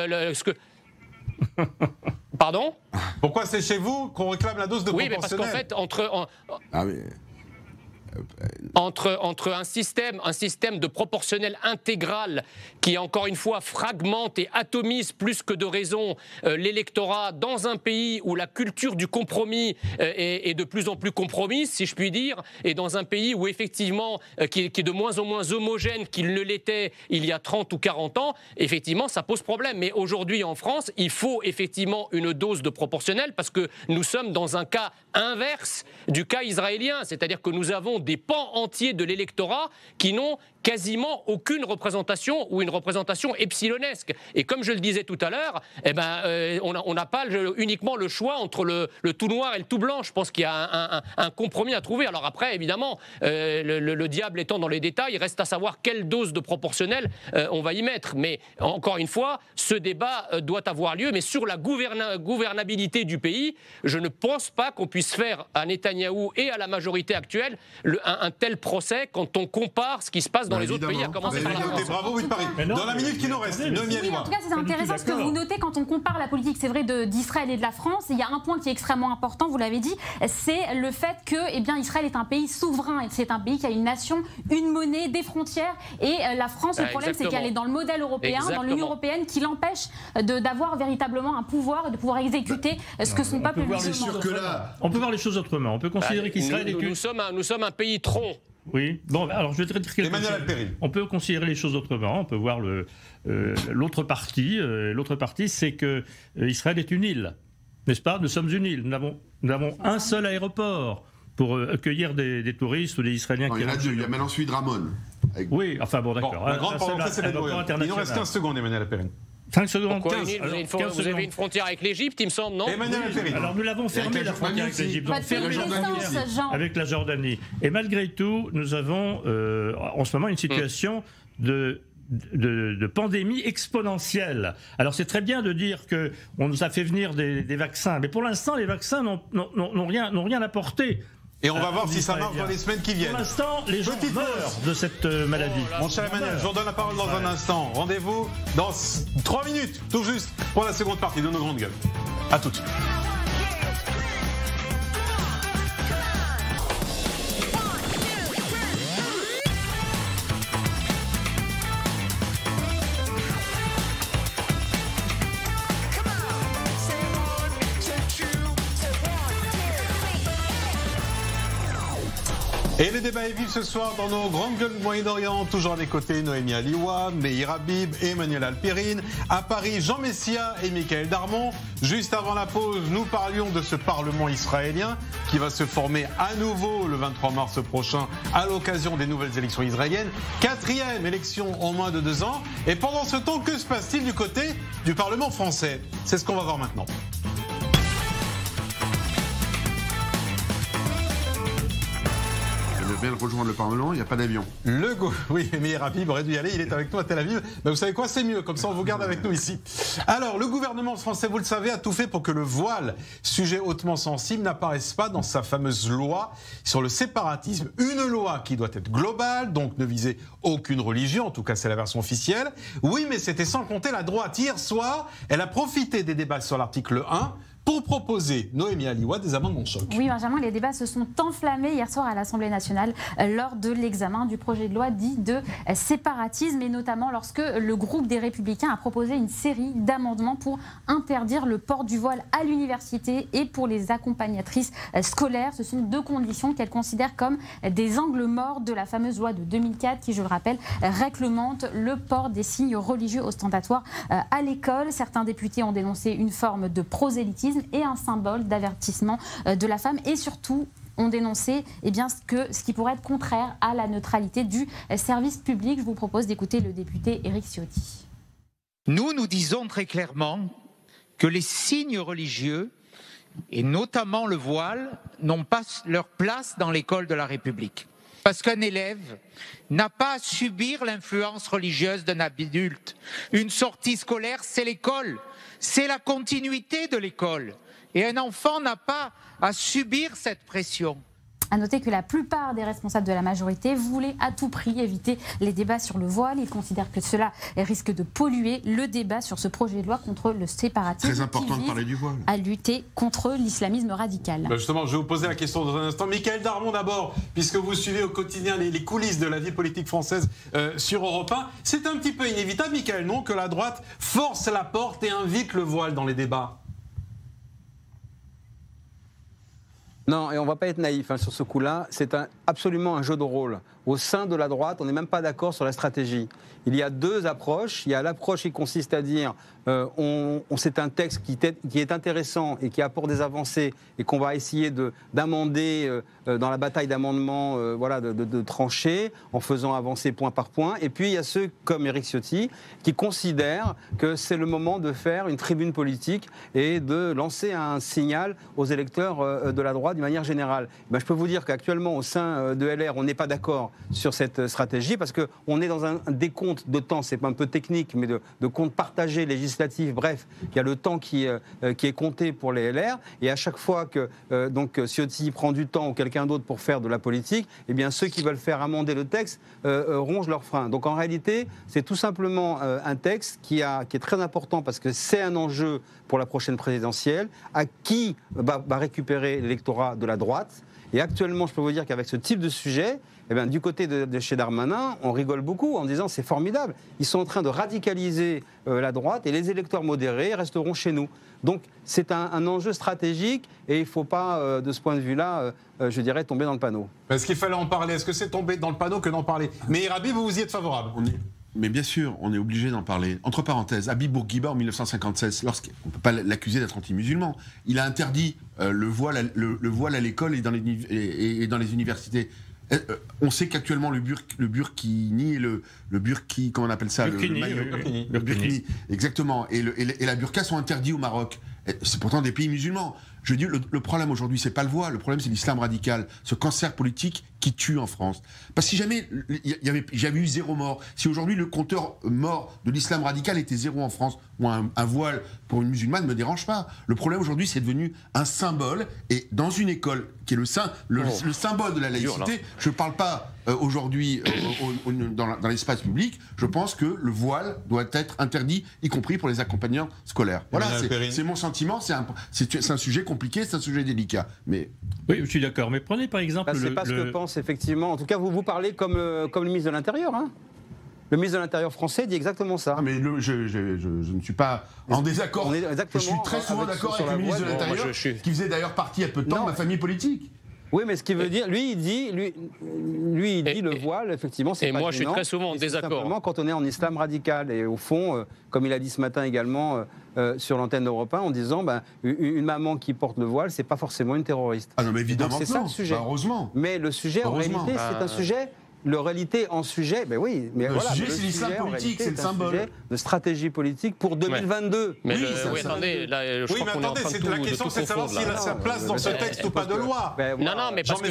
Pardon ? Pourquoi c'est chez vous qu'on réclame la dose de proportionnelle ? Oui, mais parce qu'en fait, entre un système de proportionnel intégral qui, encore une fois, fragmente et atomise plus que de raison l'électorat dans un pays où la culture du compromis est de plus en plus compromise, si je puis dire, et dans un pays où, effectivement, qui est de moins en moins homogène qu'il ne l'était il y a 30 ou 40 ans, effectivement, ça pose problème. Mais aujourd'hui, en France, il faut effectivement une dose de proportionnel parce que nous sommes dans un cas inverse du cas israélien, c'est-à-dire que nous avons des pans entiers de l'électorat qui n'ont quasiment aucune représentation ou une représentation epsilonesque. Et comme je le disais tout à l'heure, on n'a pas uniquement le choix entre le tout noir et le tout blanc. Je pense qu'il y a un compromis à trouver. Alors après, évidemment, le diable étant dans les détails, il reste à savoir quelle dose de proportionnel on va y mettre. Mais encore une fois, ce débat doit avoir lieu. Mais sur la gouvernabilité du pays, je ne pense pas qu'on puisse faire à Netanyahou et à la majorité actuelle un tel procès quand on compare ce qui se passe dans les autres pays, à commencer par la France. Bravo, oui, Paris. Dans la minute qui nous reste, en tout cas, c'est intéressant ce que vous notez quand on compare la politique, c'est vrai, d'Israël et de la France. Il y a un point qui est extrêmement important, vous l'avez dit, c'est le fait que Israël est un pays souverain. C'est un pays qui a une nation, une monnaie, des frontières. Et la France, le problème, c'est qu'elle est dans le modèle européen, dans l'Union européenne, qui l'empêche d'avoir véritablement un pouvoir et de pouvoir exécuter ce que son peuple lui demande. On peut voir les choses autrement. On peut considérer qu'Israël est nous sommes un pays tronc. Oui, bon, alors je vais te dire quelque chose. On peut considérer les choses autrement, on peut voir l'autre partie. L'autre partie, c'est que Israël est une île, n'est-ce pas ? Nous sommes une île, nous avons un seul aéroport pour accueillir des touristes ou des Israéliens qui... Il y en a deux, il y a maintenant celui de Ramon. Oui, enfin bon, d'accord. La grande parenthèse, c'est il nous reste 15 secondes, Emmanuel Perrin. 5 secondes. Pourquoi 15, vous avez une frontière avec l'Égypte, il me semble, non? Emmanuel Alpérine. Alors nous l'avons fermé, la frontière avec l'Égypte. Pas de reconnaissance, Jean. Avec la Jordanie. Et malgré tout, nous avons en ce moment une situation de pandémie exponentielle. Alors c'est très bien de dire qu'on nous a fait venir des vaccins, mais pour l'instant les vaccins n'ont rien apporté. Et on va voir si ça marche dans les semaines qui viennent. Pour l'instant, les gens meurent de cette maladie. Mon cher Emmanuel, je vous redonne la parole dans un instant. Rendez-vous dans 3 minutes, tout juste, pour la seconde partie de nos grandes gueules. À tout de suite. Et le débat est vif ce soir dans nos grandes gueules du Moyen-Orient, toujours à mes côtés, Noémie Aliwa, Meir Habib, Emmanuel Alpérine. À Paris, Jean Messia et Michael Darmon. Juste avant la pause, nous parlions de ce Parlement israélien qui va se former à nouveau le 23 mars prochain à l'occasion des nouvelles élections israéliennes. 4e élection en moins de 2 ans. Et pendant ce temps, que se passe-t-il du côté du Parlement français? C'est ce qu'on va voir maintenant. Viens rejoindre le Parlement, il n'y a pas d'avion. Oui, Meir Habib aurait dû y aller, il est avec nous à Tel Aviv. Mais vous savez quoi, c'est mieux, comme ça on vous garde avec nous ici. Alors, le gouvernement français, vous le savez, a tout fait pour que le voile, sujet hautement sensible, n'apparaisse pas dans sa fameuse loi sur le séparatisme. Une loi qui doit être globale, donc ne viser aucune religion, en tout cas c'est la version officielle. Oui, mais c'était sans compter la droite. Hier soir, elle a profité des débats sur l'article 1 pour proposer, Noémie Aliwa, des amendements choc. Oui, Benjamin, les débats se sont enflammés hier soir à l'Assemblée nationale lors de l'examen du projet de loi dit de séparatisme, et notamment lorsque le groupe des Républicains a proposé une série d'amendements pour interdire le port du voile à l'université et pour les accompagnatrices scolaires. Ce sont 2 conditions qu'elles considèrent comme des angles morts de la fameuse loi de 2004 qui, je le rappelle, réglemente le port des signes religieux ostentatoires à l'école. Certains députés ont dénoncé une forme de prosélytisme et un symbole d'avertissement de la femme, et surtout ont dénoncé ce qui pourrait être contraire à la neutralité du service public. Je vous propose d'écouter le député Éric Ciotti. Nous disons très clairement que les signes religieux, et notamment le voile, n'ont pas leur place dans l'école de la République. Parce qu'un élève n'a pas à subir l'influence religieuse d'un adulte. Une sortie scolaire, c'est l'école. C'est la continuité de l'école. Et un enfant n'a pas à subir cette pression. À noter que la plupart des responsables de la majorité voulaient à tout prix éviter les débats sur le voile. Ils considèrent que cela risque de polluer le débat sur ce projet de loi contre le séparatisme. Très important de parler du voile. À lutter contre l'islamisme radical. Justement, je vais vous poser la question dans un instant. Michael Darmon d'abord, puisque vous suivez au quotidien les coulisses de la vie politique française sur Europe 1. C'est un petit peu inévitable, Michael, non, que la droite force la porte et invite le voile dans les débats? Non, et on ne va pas être naïf sur ce coup-là. C'est absolument un jeu de rôle. Au sein de la droite, on n'est même pas d'accord sur la stratégie. Il y a 2 approches. Il y a l'approche qui consiste à dire c'est un texte qui est intéressant et qui apporte des avancées et qu'on va essayer d'amender dans la bataille d'amendements, de trancher en faisant avancer point par point. Et puis il y a ceux comme Éric Ciotti qui considèrent que c'est le moment de faire une tribune politique et de lancer un signal aux électeurs de la droite d'une manière générale. Je peux vous dire qu'actuellement au sein de LR, on n'est pas d'accord sur cette stratégie parce qu'on est dans un décompte de temps, c'est un peu technique, mais de compte partagé législatif. Bref, il y a le temps qui est compté pour les LR, et à chaque fois que Ciotti prend du temps ou quelqu'un d'autre pour faire de la politique, eh bien ceux qui veulent faire amender le texte rongent leurs freins. Donc en réalité, c'est tout simplement un texte qui est très important parce que c'est un enjeu pour la prochaine présidentielle, à qui va récupérer l'électorat de la droite. Et actuellement, je peux vous dire qu'avec ce type de sujet, du côté de chez Darmanin, on rigole beaucoup en disant c'est formidable. Ils sont en train de radicaliser la droite et les électeurs modérés resteront chez nous. Donc c'est un enjeu stratégique et il ne faut pas, de ce point de vue-là, je dirais, tomber dans le panneau. Est-ce qu'il fallait en parler? Est-ce que c'est tomber dans le panneau que d'en parler? Mais Habib, vous y êtes favorable? Mais bien sûr, on est obligé d'en parler. Entre parenthèses, Habib Bourguiba en 1956, on ne peut pas l'accuser d'être anti-musulman, il a interdit le voile à l'école et dans les universités. On sait qu'actuellement le burkini et le burki, comment on appelle ça, le burkini, exactement, et la burqa sont interdits au Maroc. C'est pourtant des pays musulmans. Je dis, le problème aujourd'hui, c'est pas le voile, le problème c'est l'islam radical, ce cancer politique qui tue en France. Parce que si jamais j'avais eu 0 mort, si aujourd'hui le compteur mort de l'islam radical était 0 en France, moi un voile pour une musulmane ne me dérange pas. Le problème aujourd'hui, c'est devenu un symbole, et dans une école qui est le symbole de la laïcité, je ne parle pas aujourd'hui dans l'espace public, je pense que le voile doit être interdit, y compris pour les accompagnants scolaires. Voilà, c'est mon sentiment, c'est un sujet compliqué, c'est un sujet délicat. Mais... Oui, je suis d'accord, mais prenez par exemple... c'est pas ce que pense effectivement, en tout cas vous parlez comme le ministre de l'Intérieur, hein. Le ministre de l'Intérieur français dit exactement ça. Ah, mais je ne suis pas en désaccord. Je suis très souvent d'accord avec le ministre de l'Intérieur, qui faisait d'ailleurs partie il y a peu de temps de ma famille politique. Oui, mais ce qui veut dire, lui il dit le voile, effectivement, c'est pas gênant. Et moi, je suis très souvent en désaccord. Simplement quand on est en islam radical. Et au fond, comme il a dit ce matin également sur l'antenne d'Europe 1, en disant une maman qui porte le voile, c'est pas forcément une terroriste. Ah non, mais évidemment, c'est ça le sujet. Heureusement. Mais le sujet, en réalité, c'est un sujet. Le réalité en sujet, ben oui, mais le sujet c'est l'islam politique, c'est le symbole de stratégie politique pour 2022. Mais attendez, là, je crois qu'on est en train de tout. La question, c'est de savoir s'il a sa place dans ce texte ou pas de loi. Non, mais parce que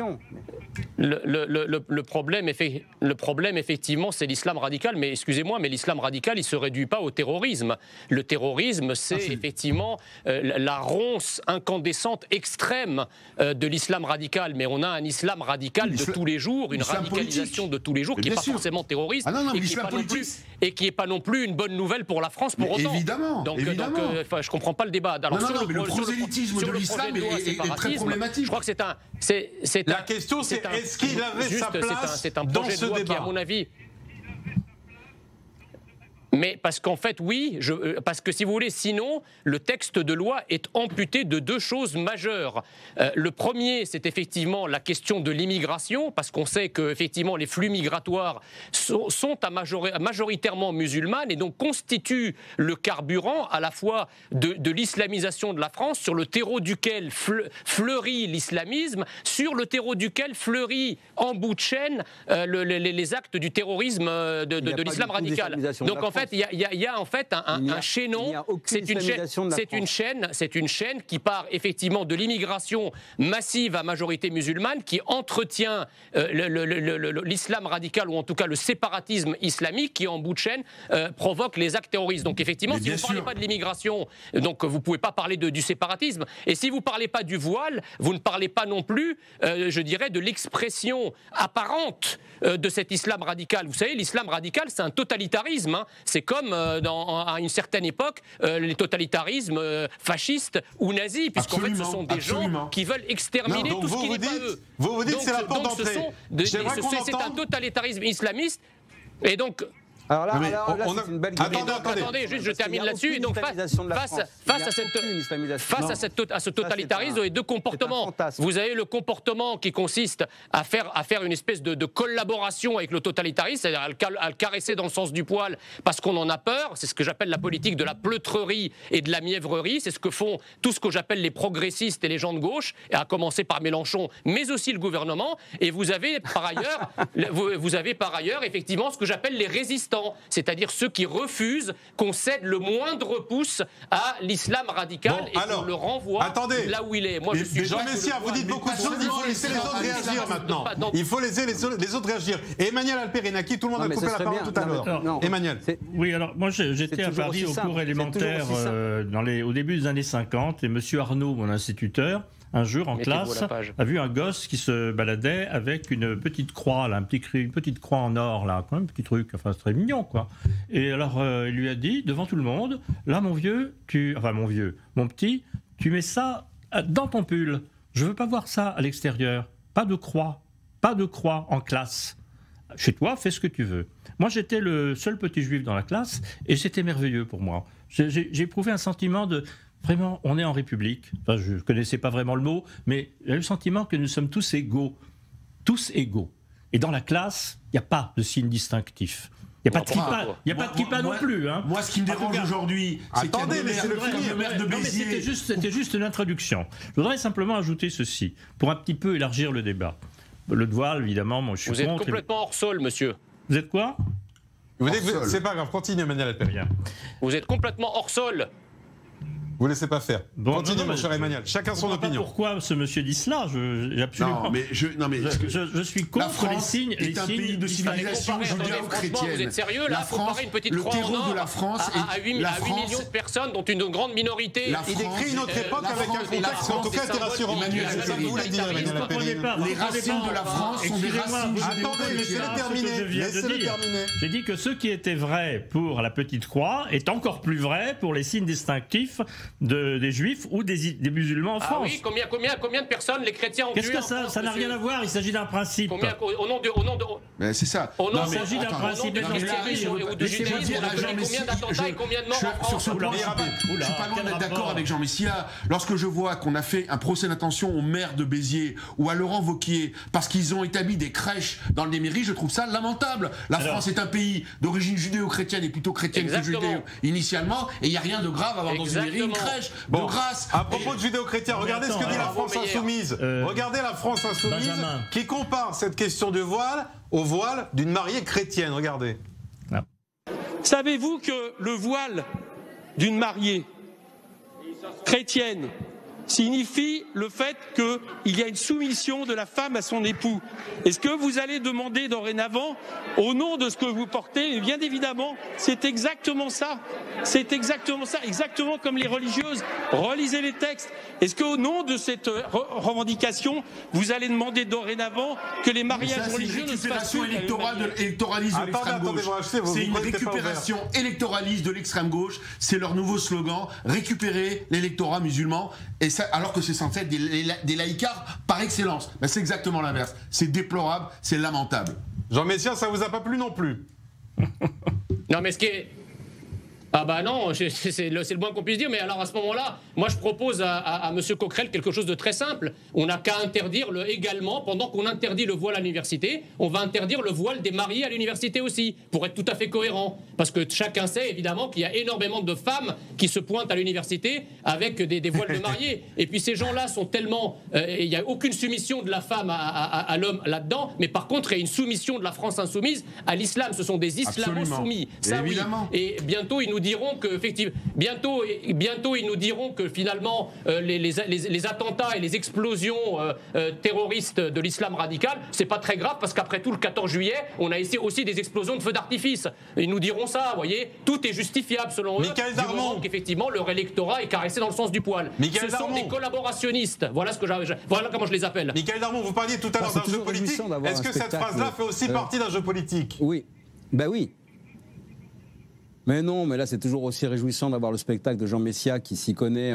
le problème, effectivement, c'est l'islam radical. Mais excusez-moi, mais l'islam radical, il se réduit pas au terrorisme. Le terrorisme, c'est effectivement la ronce incandescente extrême de l'islam radical. Mais on a un islam radical de tous les jours, une radicalisation de tous les jours qui n'est pas forcément terroriste et qui n'est pas non plus une bonne nouvelle pour la France pour autant. Évidemment. Donc, je ne comprends pas le débat. Alors, mais le prosélytisme de l'islam est très problématique. Je crois que la question, c'est est-ce qu'il avait sa place dans ce débat qui, à mon avis... Mais parce qu'en fait, oui, parce que si vous voulez, sinon, le texte de loi est amputé de 2 choses majeures. Le premier, c'est effectivement la question de l'immigration, parce qu'on sait que effectivement les flux migratoires sont majoritairement musulmanes et donc constituent le carburant à la fois de l'islamisation de la France, sur le terreau duquel fleurit l'islamisme, sur le terreau duquel fleurit en bout de chaîne les actes du terrorisme de l'islam radical. Donc en fait, il y a en fait un chaînon. C'est une chaîne qui part effectivement de l'immigration massive à majorité musulmane, qui entretient l'islam radical, ou en tout cas le séparatisme islamique, qui en bout de chaîne provoque les actes terroristes. Donc effectivement, si vous ne parlez pas de l'immigration, donc vous ne pouvez pas parler du séparatisme. Et si vous ne parlez pas du voile, vous ne parlez pas non plus, je dirais, de l'expression apparente de cet islam radical. Vous savez, l'islam radical, c'est un totalitarisme. Hein. C'est comme à une certaine époque les totalitarismes fascistes ou nazis, puisqu'en fait ce sont des gens qui veulent exterminer tout ce qui n'est pas eux. Vous dites que c'est la porte d'entrée. C'est un totalitarisme islamiste. Et donc... Alors là, c'est une belle attendez, juste je termine là-dessus. Et donc face à ce totalitarisme, vous avez 2 comportements. Vous avez le comportement qui consiste à faire une espèce de collaboration avec le totalitarisme, c'est-à-dire à le caresser dans le sens du poil parce qu'on en a peur. C'est ce que j'appelle la politique de la pleutrerie et de la mièvrerie. C'est ce que font tout ce que j'appelle les progressistes et les gens de gauche, et à commencer par Mélenchon, mais aussi le gouvernement. Et vous avez par ailleurs effectivement ce que j'appelle les résistants, c'est-à-dire ceux qui refusent qu'on cède le moindre pouce à l'islam radical et qu'on le renvoie là où il est. Moi, Jean Messia, vous dites beaucoup de choses, il faut laisser les autres réagir maintenant. Il faut laisser les autres réagir. Et Emmanuel Alperin, à qui tout le monde a coupé la parole tout à l'heure. Emmanuel. Oui, alors moi j'étais à Paris au cours élémentaire au début des années 50, et M. Arnaud, mon instituteur, un jour en classe, a vu un gosse qui se baladait avec une petite croix, là, une petite croix en or, là, quand même, un petit truc, enfin c'est très mignon, quoi. Et alors il lui a dit, devant tout le monde, là mon petit, tu mets ça dans ton pull. Je veux pas voir ça à l'extérieur. Pas de croix en classe. Chez toi, fais ce que tu veux. Moi, j'étais le seul petit juif dans la classe, et c'était merveilleux pour moi. J'ai éprouvé un sentiment de... Vraiment, on est en République. Enfin, je ne connaissais pas vraiment le mot, mais j'ai le sentiment que nous sommes tous égaux. Tous égaux. Et dans la classe, il n'y a pas de signe distinctif. Il n'y a pas de kippa non plus. Hein. Moi, ce qui me dérange aujourd'hui, c'est qu'il y a le maire de Béziers. C'était juste une introduction. Je voudrais simplement ajouter ceci, pour un petit peu élargir le débat. Le voile, évidemment, moi je suis contre. Vous êtes complètement hors sol, monsieur. Vous êtes quoi? Vous dites que c'est pas grave, continue Emmanuel Alpérien. Vous êtes complètement hors sol. Vous laissez pas faire. Bon, continuez, non, mon cher Emmanuel. Chacun son opinion. Pourquoi ce monsieur dit cela? Absolument. Je suis contre les signes. La France est un pays de civilisation judéo-chrétienne. Vous êtes sérieux là? Comparer une petite croix en or de la France à 8 millions de personnes, dont une grande minorité. Il décrit une autre époque avec un contexte qui en tout cas était rassurant. C'est ça que vous voulez dire, Emmanuel Alpérien. Les racines de la France sont des racines judéo-chrétiennes. Attendez, laissez-le terminer. Laissez-le terminer. J'ai dit que ce qui était vrai pour la petite croix est encore plus vrai pour les signes distinctifs des Juifs ou des musulmans en France. Ah oui, combien de personnes les chrétiens ont tué? Qu'est-ce que ça n'a rien à voir, il s'agit d'un principe. Au nom de... Mais c'est ça. Il s'agit d'un principe. Ou de judaïsme, combien d'attentats et combien de morts en France? Sur ce point, je suis pas loin d'être d'accord avec Jean Messia. Lorsque je vois qu'on a fait un procès d'intention au maire de Béziers ou à Laurent Wauquiez parce qu'ils ont établi des crèches dans les mairies, je trouve ça lamentable. La France est un pays d'origine judéo-chrétienne et plutôt chrétienne que judéo initialement, et il n'y a rien de grave à avoir dans une mairie une crèche. De grâce. À propos de judéo-chrétien, regardez ce que dit la France Insoumise. Regardez la France Insoumise qui compare cette question de voile au voile d'une mariée chrétienne. Regardez. Savez-vous que le voile d'une mariée chrétienne signifie le fait qu'il y a une soumission de la femme à son époux? Est-ce que vous allez demander dorénavant, au nom de ce que vous portez? Et bien évidemment, c'est exactement ça. C'est exactement ça, exactement comme les religieuses. Relisez les textes. Est-ce qu'au nom de cette revendication, vous allez demander dorénavant que les mariages religieux ne se fassent plus? Électoraliste de l'extrême gauche. C'est une récupération électoraliste de l'extrême gauche. C'est leur nouveau slogan, récupérer l'électorat musulman. Et ça, alors que c'est censé être des laïcards par excellence. Ben c'est exactement l'inverse. C'est déplorable, c'est lamentable. Jean Messia, ça vous a pas plu non plus? Non, mais ce qui est... Ah bah non, c'est le moins qu'on puisse dire, mais alors à ce moment-là, moi je propose à M. Coquerel quelque chose de très simple. On n'a qu'à interdire également, pendant qu'on interdit le voile à l'université, on va interdire le voile des mariés à l'université aussi, pour être tout à fait cohérent. Parce que chacun sait évidemment qu'il y a énormément de femmes qui se pointent à l'université avec des voiles de mariés. Et puis ces gens-là sont tellement... Il n'y a aucune soumission de la femme à l'homme là-dedans, mais par contre il y a une soumission de la France insoumise à l'islam. Ce sont des islamo-soumis. Ça, évidemment. Oui. Et bientôt ils nous diront que effectivement, bientôt ils nous diront que finalement les attentats et les explosions terroristes de l'islam radical, c'est pas très grave parce qu'après tout le 14 juillet, on a aussi des explosions de feux d'artifice. Ils nous diront ça, vous voyez, tout est justifiable selon eux. Michaël Darmon, qu'effectivement leur électorat est caressé dans le sens du poil. Ce sont des collaborationnistes. Voilà comment je les appelle. Michaël Darmon, vous parliez tout à l'heure d'un jeu politique. Est-ce que cette phrase-là fait aussi partie d'un jeu politique? Oui, ben oui. Mais non, mais là c'est toujours aussi réjouissant d'avoir le spectacle de Jean Messia qui s'y connaît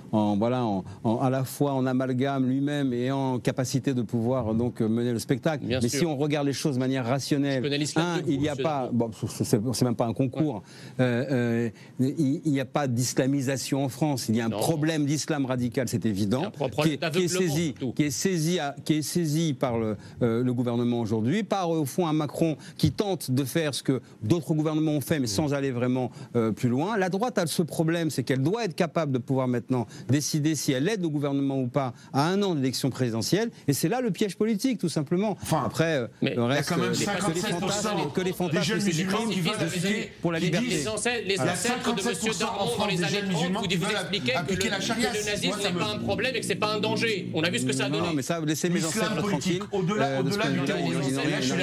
à la fois en amalgame lui-même et en capacité de pouvoir donc mener le spectacle. Bien mais sûr. si on regarde les choses de manière rationnelle, il n'y a pas, bon, c'est même pas un concours, il n'y a pas d'islamisation en France. Il y a un problème d'islam radical, c'est évident, qui est saisi par le gouvernement aujourd'hui, par au fond un Macron qui tente de faire ce que d'autres gouvernements ont fait, mais sans aller vraiment plus loin. La droite a ce problème, c'est qu'elle doit être capable de pouvoir maintenant décider si elle aide au gouvernement ou pas à un an d'élection présidentielle, et c'est là le piège politique, tout simplement. Enfin, après, le reste, il y a quand même 57% les fantasmes, des jeunes musulmans qui veulent appliquer pour la liberté. Les ancêtres de M. Darmon dans les années 30 vous expliquaient que le nazisme n'est pas un problème et que c'est pas un danger. On a vu ce que ça a donné. Non, mais ça, laissez mes ancêtres tranquilles. Au-delà du terrorisme.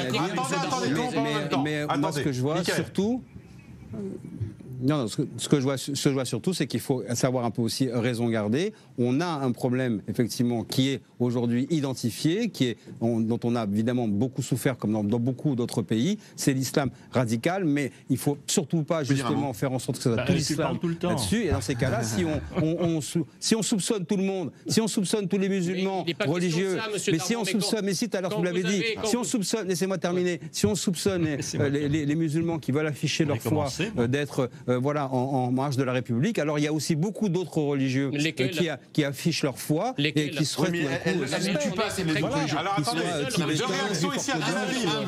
Mais moi, ce que je vois surtout... Non, ce que je vois surtout, c'est qu'il faut savoir un peu aussi raison garder. On a un problème, effectivement, qui est aujourd'hui identifié, dont on a évidemment beaucoup souffert, comme dans beaucoup d'autres pays. C'est l'islam radical, mais il ne faut surtout pas, justement, faire en sorte que ça soit tout l'islam là-dessus. Et dans ces cas-là, si on soupçonne tout le monde, si on soupçonne tous les musulmans religieux, mais si on soupçonne, mais si tout à l'heure vous l'avez dit, si on soupçonne, laissez-moi terminer, si on soupçonne les musulmans qui veulent afficher leur foi d'être en marge de la République, alors il y a aussi beaucoup d'autres religieux qui affichent leur foi et qui seraient tout d'un coup... Alors attendez, deux réactions ici à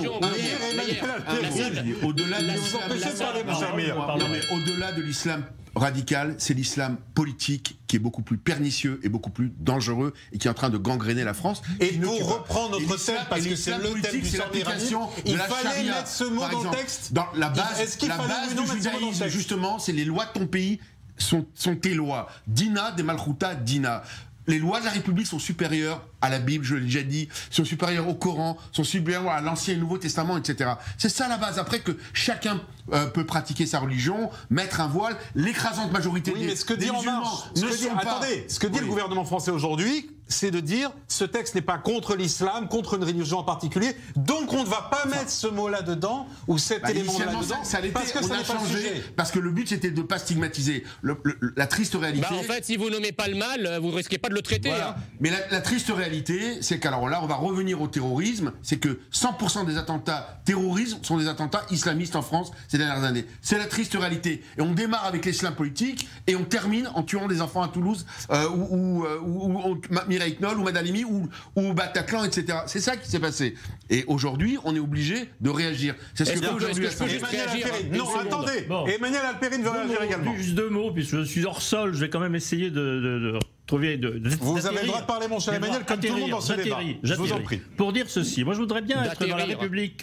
Au-delà de l'islam radical, c'est l'islam politique qui est beaucoup plus pernicieux et beaucoup plus dangereux et qui est en train de gangréner la France. Et pour reprendre notre thème, parce que c'est le thème du sang iranien, il fallait mettre ce mot dans le texte. Dans la base du judaïsme, justement, c'est les lois de ton pays sont tes lois. Dina des Malchouta Dina. Les lois de la République sont supérieures à la Bible, je l'ai déjà dit, sont supérieures au Coran, sont supérieures à l'Ancien et Nouveau Testament, etc. C'est ça la base. Après que chacun peut pratiquer sa religion, mettre un voile, l'écrasante majorité des musulmans ce que dit le gouvernement français aujourd'hui, c'est de dire ce texte n'est pas contre l'islam, contre une religion en particulier, donc on ne va pas mettre ce mot-là dedans ou cet élément-là dedans. Parce que ça a changé, parce que le but c'était de ne pas stigmatiser. La triste réalité. En fait, si vous nommez pas le mal, vous risquez pas de le traiter. Voilà. Hein. Mais la triste réalité, c'est qu'alors là, on va revenir au terrorisme, c'est que 100% des attentats terroristes sont des attentats islamistes en France ces dernières années. C'est la triste réalité. Et on démarre avec l'islam politique et on termine en tuant des enfants à Toulouse ou Mireille Knoll ou Madalimi ou Bataclan, etc. C'est ça qui s'est passé. Et aujourd'hui, on est obligé de réagir. C'est ce que aujourd'hui Emmanuel Alpérine. Non, attendez. Emmanuel Alpérine veut réagir également. Juste 2 mots, puisque je suis hors sol, je vais quand même essayer de trouver... Vous avez le droit de parler, mon cher Emmanuel, comme tout le monde dans ce débat. Je vous en prie. Pour dire ceci, moi je voudrais bien être dans la République,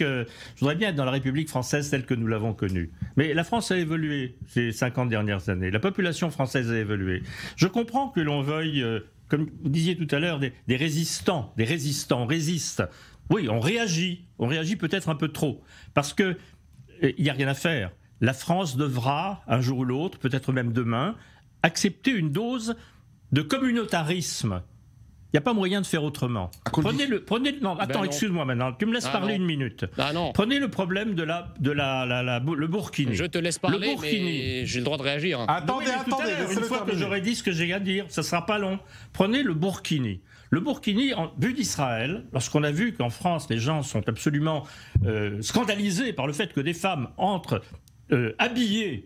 française telle que nous l'avons connue. Mais la France a évolué ces 50 dernières années. La population française a évolué. Je comprends que l'on veuille, comme vous disiez tout à l'heure, des résistants, on résiste. Oui, on réagit peut-être un peu trop, parce que il n'y a rien à faire. La France devra, un jour ou l'autre, peut-être même demain, accepter une dose de communautarisme. Il n'y a pas moyen de faire autrement. Excuse-moi maintenant, tu me laisses parler une minute. Prenez le problème de le Burkini. Je te laisse parler, mais j'ai le droit de réagir. Attendez, une fois que j'aurai dit ce que j'ai à dire, ça ne sera pas long. Prenez le Burkini. Le Burkini, vu d'Israël, lorsqu'on a vu qu'en France, les gens sont absolument scandalisés par le fait que des femmes entrent habillées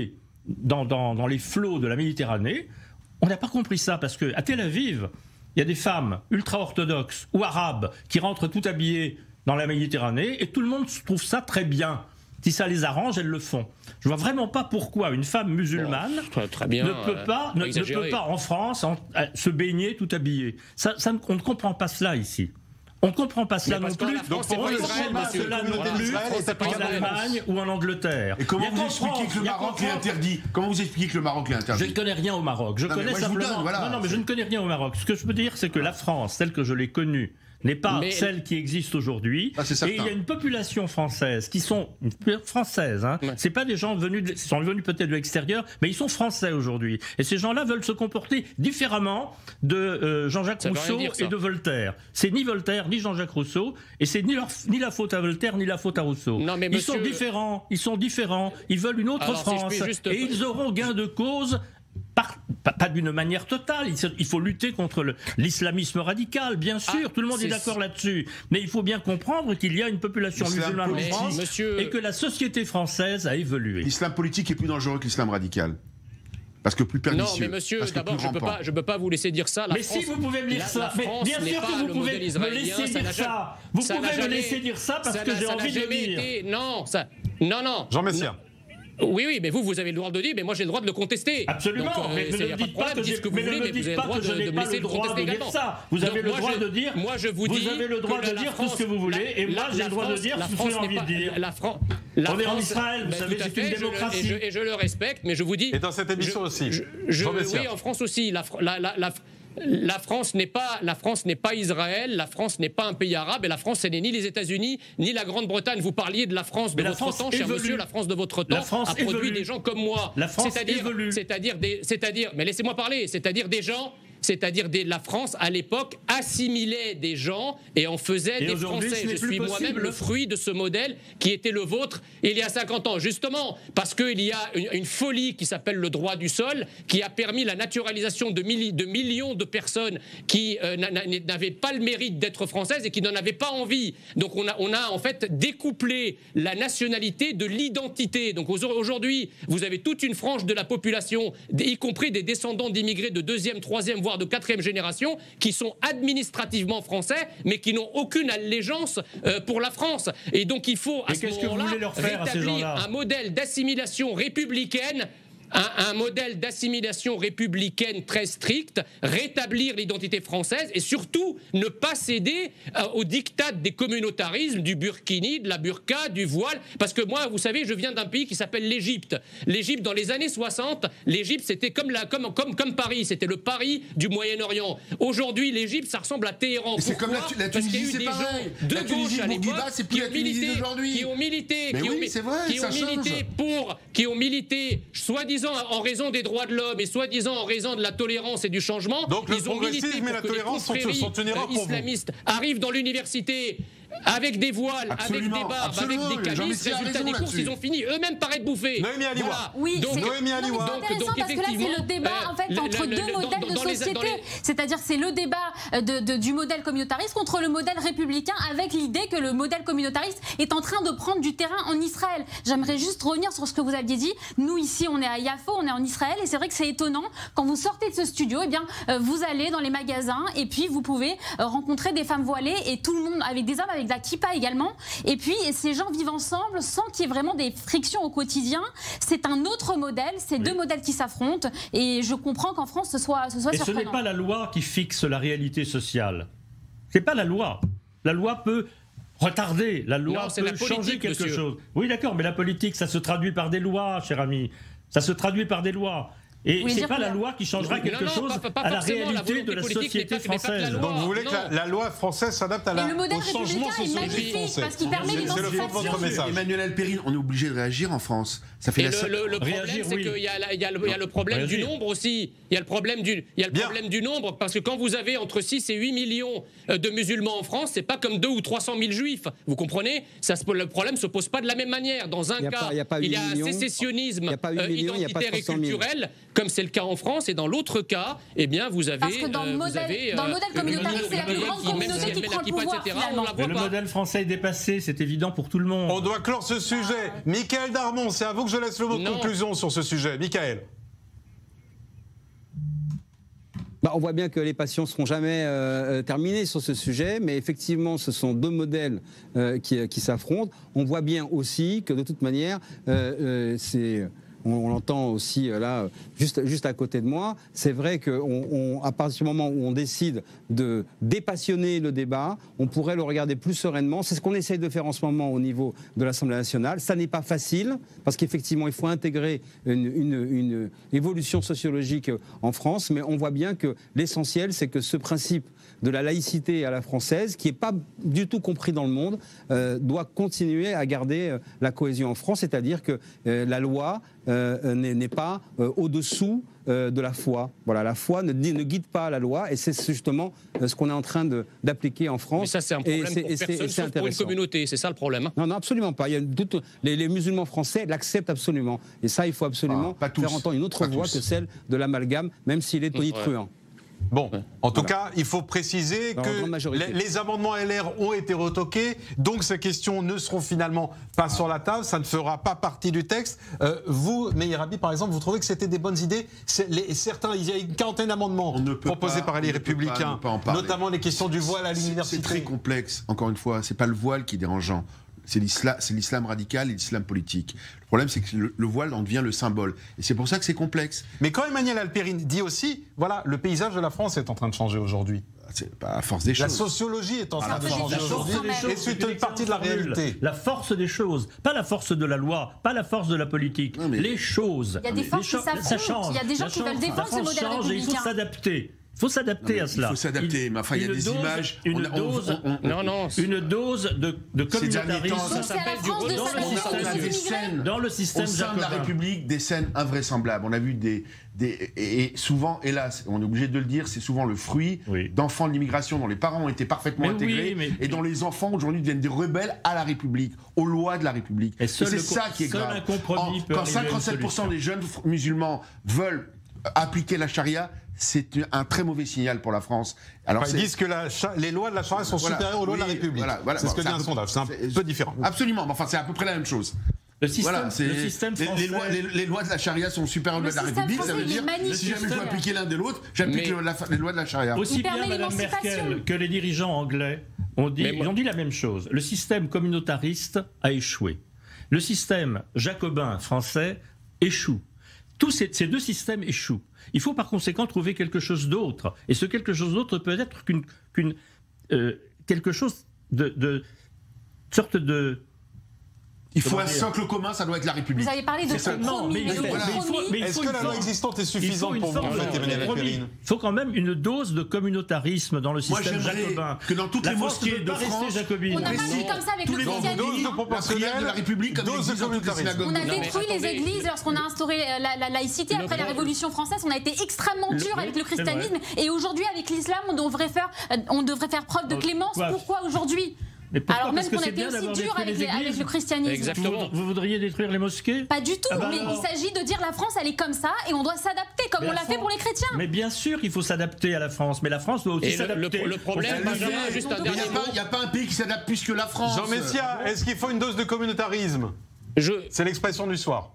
dans les flots de la Méditerranée, on n'a pas compris ça, parce qu'à Tel Aviv, il y a des femmes ultra-orthodoxes ou arabes qui rentrent tout habillées dans la Méditerranée et tout le monde trouve ça très bien. Si ça les arrange, elles le font. Je vois vraiment pas pourquoi une femme musulmane ne peut pas en France se baigner tout habillée. On ne comprend pas cela ici. On ne comprend pas cela non plus. Donc on ne comprend pas cela non plus en Allemagne ou en Angleterre. Et comment vous expliquez que le Maroc l'est interdit ? Comment vous expliquez que le Maroc l'est interdit ? Je ne connais rien au Maroc. Je connais simplement. Non, mais je ne connais rien au Maroc. Ce que je peux dire, c'est que la France, telle que je l'ai connue, n'est pas celle qui existe aujourd'hui. Et il y a une population française qui sont françaises. C'est pas des gens sont venus peut-être de l'extérieur, mais ils sont français aujourd'hui. Et ces gens-là veulent se comporter différemment de Jean-Jacques Rousseau et de Voltaire. C'est ni Voltaire ni Jean-Jacques Rousseau, et c'est ni la faute à Voltaire ni la faute à Rousseau. Ils sont différents. Ils veulent une autre France, et ils auront gain de cause. Pas d'une manière totale, il faut lutter contre l'islamisme radical, bien sûr, tout le monde est d'accord là-dessus. Mais il faut bien comprendre qu'il y a une population musulmane en France et que la société française a évolué. L'islam politique est plus dangereux que l'islam radical. Parce que plus pernicieux. Non, mais monsieur, d'abord, je peux pas vous laisser dire ça. Si vous pouvez me dire ça, bien sûr que vous pouvez me laisser dire ça. Vous pouvez me laisser dire ça parce que j'ai envie de dire. Non. Jean Messia. Oui, mais vous avez le droit de le dire, mais moi j'ai le droit de le contester. Absolument, mais ne me dites pas que je n'ai pas le droit de dire ça. Vous avez le droit de dire. Moi je vous dis. Vous avez le droit de dire tout ce que vous voulez, et moi j'ai le droit de dire ce que j'ai envie de dire. On est en Israël, vous savez, c'est une démocratie. Et je le respecte, mais je vous dis. Et dans cette émission aussi. Oui, en France aussi. La France n'est pas Israël, la France n'est pas un pays arabe, et la France, ce n'est ni les États-Unis, ni la Grande-Bretagne. Vous parliez de la France de votre temps, cher monsieur, la France de votre temps a produit des gens comme moi. La France c'est-à-dire, mais laissez-moi parler, la France, à l'époque, assimilait des gens et en faisait des Français. Je suis moi-même le fruit de ce modèle qui était le vôtre il y a 50 ans. Justement, parce qu'il y a une folie qui s'appelle le droit du sol, qui a permis la naturalisation de millions de personnes qui n'avaient pas le mérite d'être françaises et qui n'en avaient pas envie. Donc on a en fait découplé la nationalité de l'identité. Donc aujourd'hui, vous avez toute une frange de la population, y compris des descendants d'immigrés de 2e, 3e, voire de 4e génération, qui sont administrativement français, mais qui n'ont aucune allégeance pour la France. Et donc il faut à ce moment-là rétablir un modèle d'assimilation républicaine un modèle d'assimilation républicaine très strict, rétablir l'identité française et surtout ne pas céder aux diktats des communautarismes, du burkini, de la burqa, du voile. Parce que moi, vous savez, je viens d'un pays qui s'appelle l'Égypte. L'Égypte, dans les années 60, l'Égypte, c'était comme Paris, c'était le Paris du Moyen-Orient. Aujourd'hui, l'Égypte, ça ressemble à Téhéran. C'est comme la Tunisie, c'est pareil. De la gauche Tunisie, à l'époque c'est plus la Tunisie d'aujourd'hui. Qui ont milité, soi-disant en raison des droits de l'homme et soi-disant en raison de la tolérance et du changement. Donc le ils ont milité progressisme et la tolérance sont tenus pour vous. Islamistes arrivent dans l'université avec des voiles, absolument, avec des barbes, avec des camis, résultat des courses, ils ont fini eux-mêmes par être bouffés. Noémie Aliwa. Voilà. Oui, donc, Noémie Aliwa. C'est intéressant parce que là, c'est le débat en fait, entre deux modèles de société. C'est-à-dire c'est le débat du modèle communautariste contre le modèle républicain avec l'idée que le modèle communautariste est en train de prendre du terrain en Israël. J'aimerais juste revenir sur ce que vous aviez dit. Nous, ici, on est à Yafo, on est en Israël et c'est vrai que c'est étonnant. Quand vous sortez de ce studio, eh bien, vous allez dans les magasins et puis vous pouvez rencontrer des femmes voilées et tout le monde avec des hommes avec de la kippa également. Et puis, ces gens vivent ensemble sans qu'il y ait vraiment des frictions au quotidien. C'est un autre modèle, c'est deux modèles qui s'affrontent. Et je comprends qu'en France, ce soit surprenant. Et ce n'est pas la loi qui fixe la réalité sociale. C'est pas la loi. La loi peut retarder, la loi peut changer quelque chose. Oui, d'accord, mais la politique, ça se traduit par des lois, cher ami. Ça se traduit par des lois. Et c'est pas la loi qui changera quelque chose à la réalité de la société française. Donc vous voulez que la loi française s'adapte au changement sociologique français. Parce qu'il permet l'identification. C'est votre message. Emmanuel Alpérine, on est obligé de réagir en France. Ça fait le problème, c'est qu'il y a le problème du nombre aussi. Il y a le problème du nombre, parce que quand vous avez entre 6 et 8 millions de musulmans en France, c'est pas comme 200 ou 300 000 juifs. Vous comprenez? Le problème se pose pas de la même manière. Dans un cas, il y a un sécessionnisme identitaire et culturel, comme c'est le cas en France, et dans l'autre cas, eh bien, vous avez... Parce que dans le modèle communautariste, c'est la plus grande communauté qui prend le pouvoir, finalement. Mais le modèle français est dépassé, c'est évident pour tout le monde. On doit clore ce sujet. Michael Darmon, c'est à vous que je laisse le mot de conclusion sur ce sujet. Michael. On voit bien que les passions ne seront jamais terminées sur ce sujet, mais effectivement, ce sont deux modèles qui s'affrontent. On voit bien aussi que de toute manière, on l'entend aussi là, juste à côté de moi. C'est vrai qu'à partir du moment où on décide de dépassionner le débat, on pourrait le regarder plus sereinement. C'est ce qu'on essaye de faire en ce moment au niveau de l'Assemblée nationale. Ça n'est pas facile, parce qu'effectivement, il faut intégrer une évolution sociologique en France, mais on voit bien que l'essentiel, c'est que ce principe de la laïcité à la française, qui n'est pas du tout compris dans le monde, doit continuer à garder la cohésion en France, c'est-à-dire que la loi n'est pas au-dessous de la foi. Voilà, la foi ne guide pas la loi, et c'est justement ce qu'on est en train d'appliquer en France. Mais ça, c'est un problème pour personne, sauf pour une communauté, c'est ça le problème. Non, absolument pas. Les musulmans français l'acceptent absolument. Et ça, il faut absolument faire entendre une autre voix que celle de l'amalgame, même s'il est tonitruant. Bon, en tout cas, il faut préciser que les amendements LR ont été retoqués, donc ces questions ne seront finalement pas sur la table, ça ne fera pas partie du texte. Vous, Meir Abi, par exemple, vous trouvez que c'était des bonnes idées? Certains, il y a une quarantaine d'amendements proposés par les Républicains, notamment les questions du voile à l'université. C'est très complexe, encore une fois, c'est pas le voile qui est dérangeant. C'est l'islam radical et l'islam politique. Le problème, c'est que le voile en devient le symbole. Et c'est pour ça que c'est complexe. Mais quand Emmanuel Alpérine dit aussi, voilà, le paysage de la France est en train de changer aujourd'hui. C'est pas à force des choses. La sociologie est en train de changer aujourd'hui. Et c'est une partie de la réalité. La force des choses, pas la force de la loi, pas la force de la politique. Non, les choses. Il y a des forces qui s'affrontent. Il y a des gens qui veulent défendre ce modèle républicain. Il faut s'adapter. Il faut s'adapter à cela. Il faut s'adapter, mais enfin, il y a des images. Une dose de communautarisme. Ça s'appelle dans le système jacobin de la République, des scènes invraisemblables. On a vu et souvent, hélas, on est obligé de le dire, c'est souvent le fruit d'enfants de l'immigration dont les parents ont été parfaitement intégrés et dont les enfants aujourd'hui deviennent des rebelles à la République, aux lois de la République. Et c'est ça qui est grave. Quand 57% des jeunes musulmans veulent appliquer la charia, c'est un très mauvais signal pour la France. Alors ils disent que les lois de la charia sont supérieures aux lois de la République. C'est ce que dit un sondage. C'est un peu différent. Absolument, mais enfin c'est à peu près la même chose. Le système français... les lois de la charia sont supérieures aux lois de la République, ça veut dire que si jamais je veux appliquer l'un de l'autre, j'applique les lois de la charia. Aussi bien Mme Merkel que les dirigeants anglais ont dit la même chose. Le système communautariste a échoué. Le système jacobin français échoue. tous ces deux systèmes échouent. Il faut par conséquent trouver quelque chose d'autre. Et ce quelque chose d'autre peut être quelque chose de sorte de... Il faut un socle commun, ça doit être la République. Vous avez parlé de compromis. Est-ce que la loi existante est suffisante pour vous, en fait, Emmanuel Alpérine ? Il faut quand même une dose de communautarisme dans le système jacobin. Que dans toutes les mosquées de France, on n'a pas vu comme ça avec le christianisme. de la République, comme on a détruit les églises lorsqu'on a instauré la laïcité après la Révolution française. On a été extrêmement dur avec le christianisme. Et aujourd'hui, avec l'islam, on devrait faire preuve de clémence. Pourquoi aujourd'hui ? Alors même qu'on a été aussi dur avec le christianisme. Exactement. Vous voudriez détruire les mosquées ? Pas du tout, mais il s'agit de dire la France elle est comme ça et on doit s'adapter comme on l'a fait pour les chrétiens. Mais bien sûr qu'il faut s'adapter à la France, mais la France doit aussi s'adapter. Le problème, Benjamin, juste un dernier mot. Il n'y a pas un pays qui s'adapte plus que la France. Jean Messia, est-ce qu'il faut une dose de communautarisme ? C'est l'expression du soir.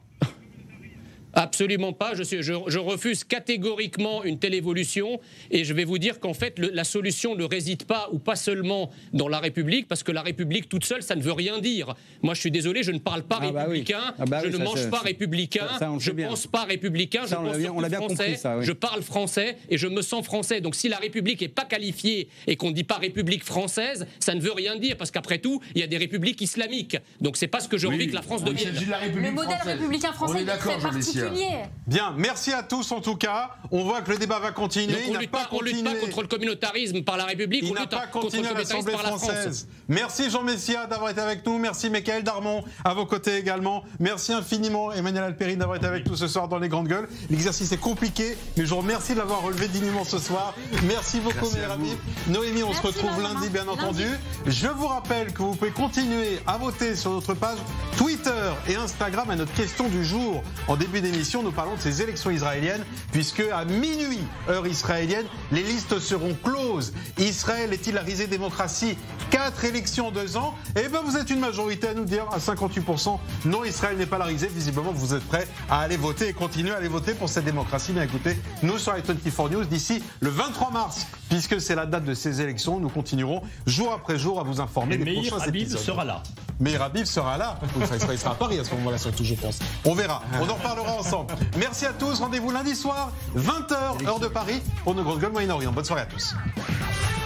Absolument pas. Je refuse catégoriquement une telle évolution et je vais vous dire qu'en fait, la solution ne réside pas ou pas seulement dans la République, parce que la République toute seule, ça ne veut rien dire. Moi, je suis désolé, je ne parle pas républicain, je ne mange pas républicain, je ne pense pas républicain, je pense surtout français, je parle français et je me sens français. Donc si la République n'est pas qualifiée et qu'on ne dit pas République française, ça ne veut rien dire, parce qu'après tout, il y a des républiques islamiques. Donc c'est pas ce que j'ai envie que la France devienne. Le modèle républicain français est très particulier. Bien, merci à tous en tout cas. On voit que le débat va continuer. Donc on ne lutte pas contre le communautarisme par la République, on lutte contre le communautarisme par la France. Merci Jean Messia d'avoir été avec nous. Merci Mickaël Darmon à vos côtés également. Merci infiniment Emmanuel Alpérine d'avoir été avec nous ce soir dans les Grandes Gueules. L'exercice est compliqué, mais je vous remercie de l'avoir relevé dignement ce soir. Merci beaucoup mes amis. Noémie, on se retrouve lundi bien entendu. Je vous rappelle que vous pouvez continuer à voter sur notre page Twitter et Instagram à notre question du jour. En début d'émission, nous parlons de ces élections israéliennes, puisque à minuit, heure israélienne, les listes seront closes. Israël est-il la risée démocratie ? 4 élections en 2 ans. Et bien vous êtes une majorité à nous dire à 58%, non, Israël n'est pas la risée. Visiblement, vous êtes prêts à aller voter et continuer à aller voter pour cette démocratie. Mais écoutez, nous sur les 24 News, d'ici le 23 mars, puisque c'est la date de ces élections, nous continuerons jour après jour à vous informer des prochains épisodes. Meir Habib sera là. Meir Habib sera là. Il sera à Paris à ce moment-là, surtout, je pense. On verra. On en reparlera ensemble. Merci à tous. Rendez-vous lundi soir, 20h, heure de Paris, pour nos Grandes Gueules Moyen-Orient. Bonne soirée à tous.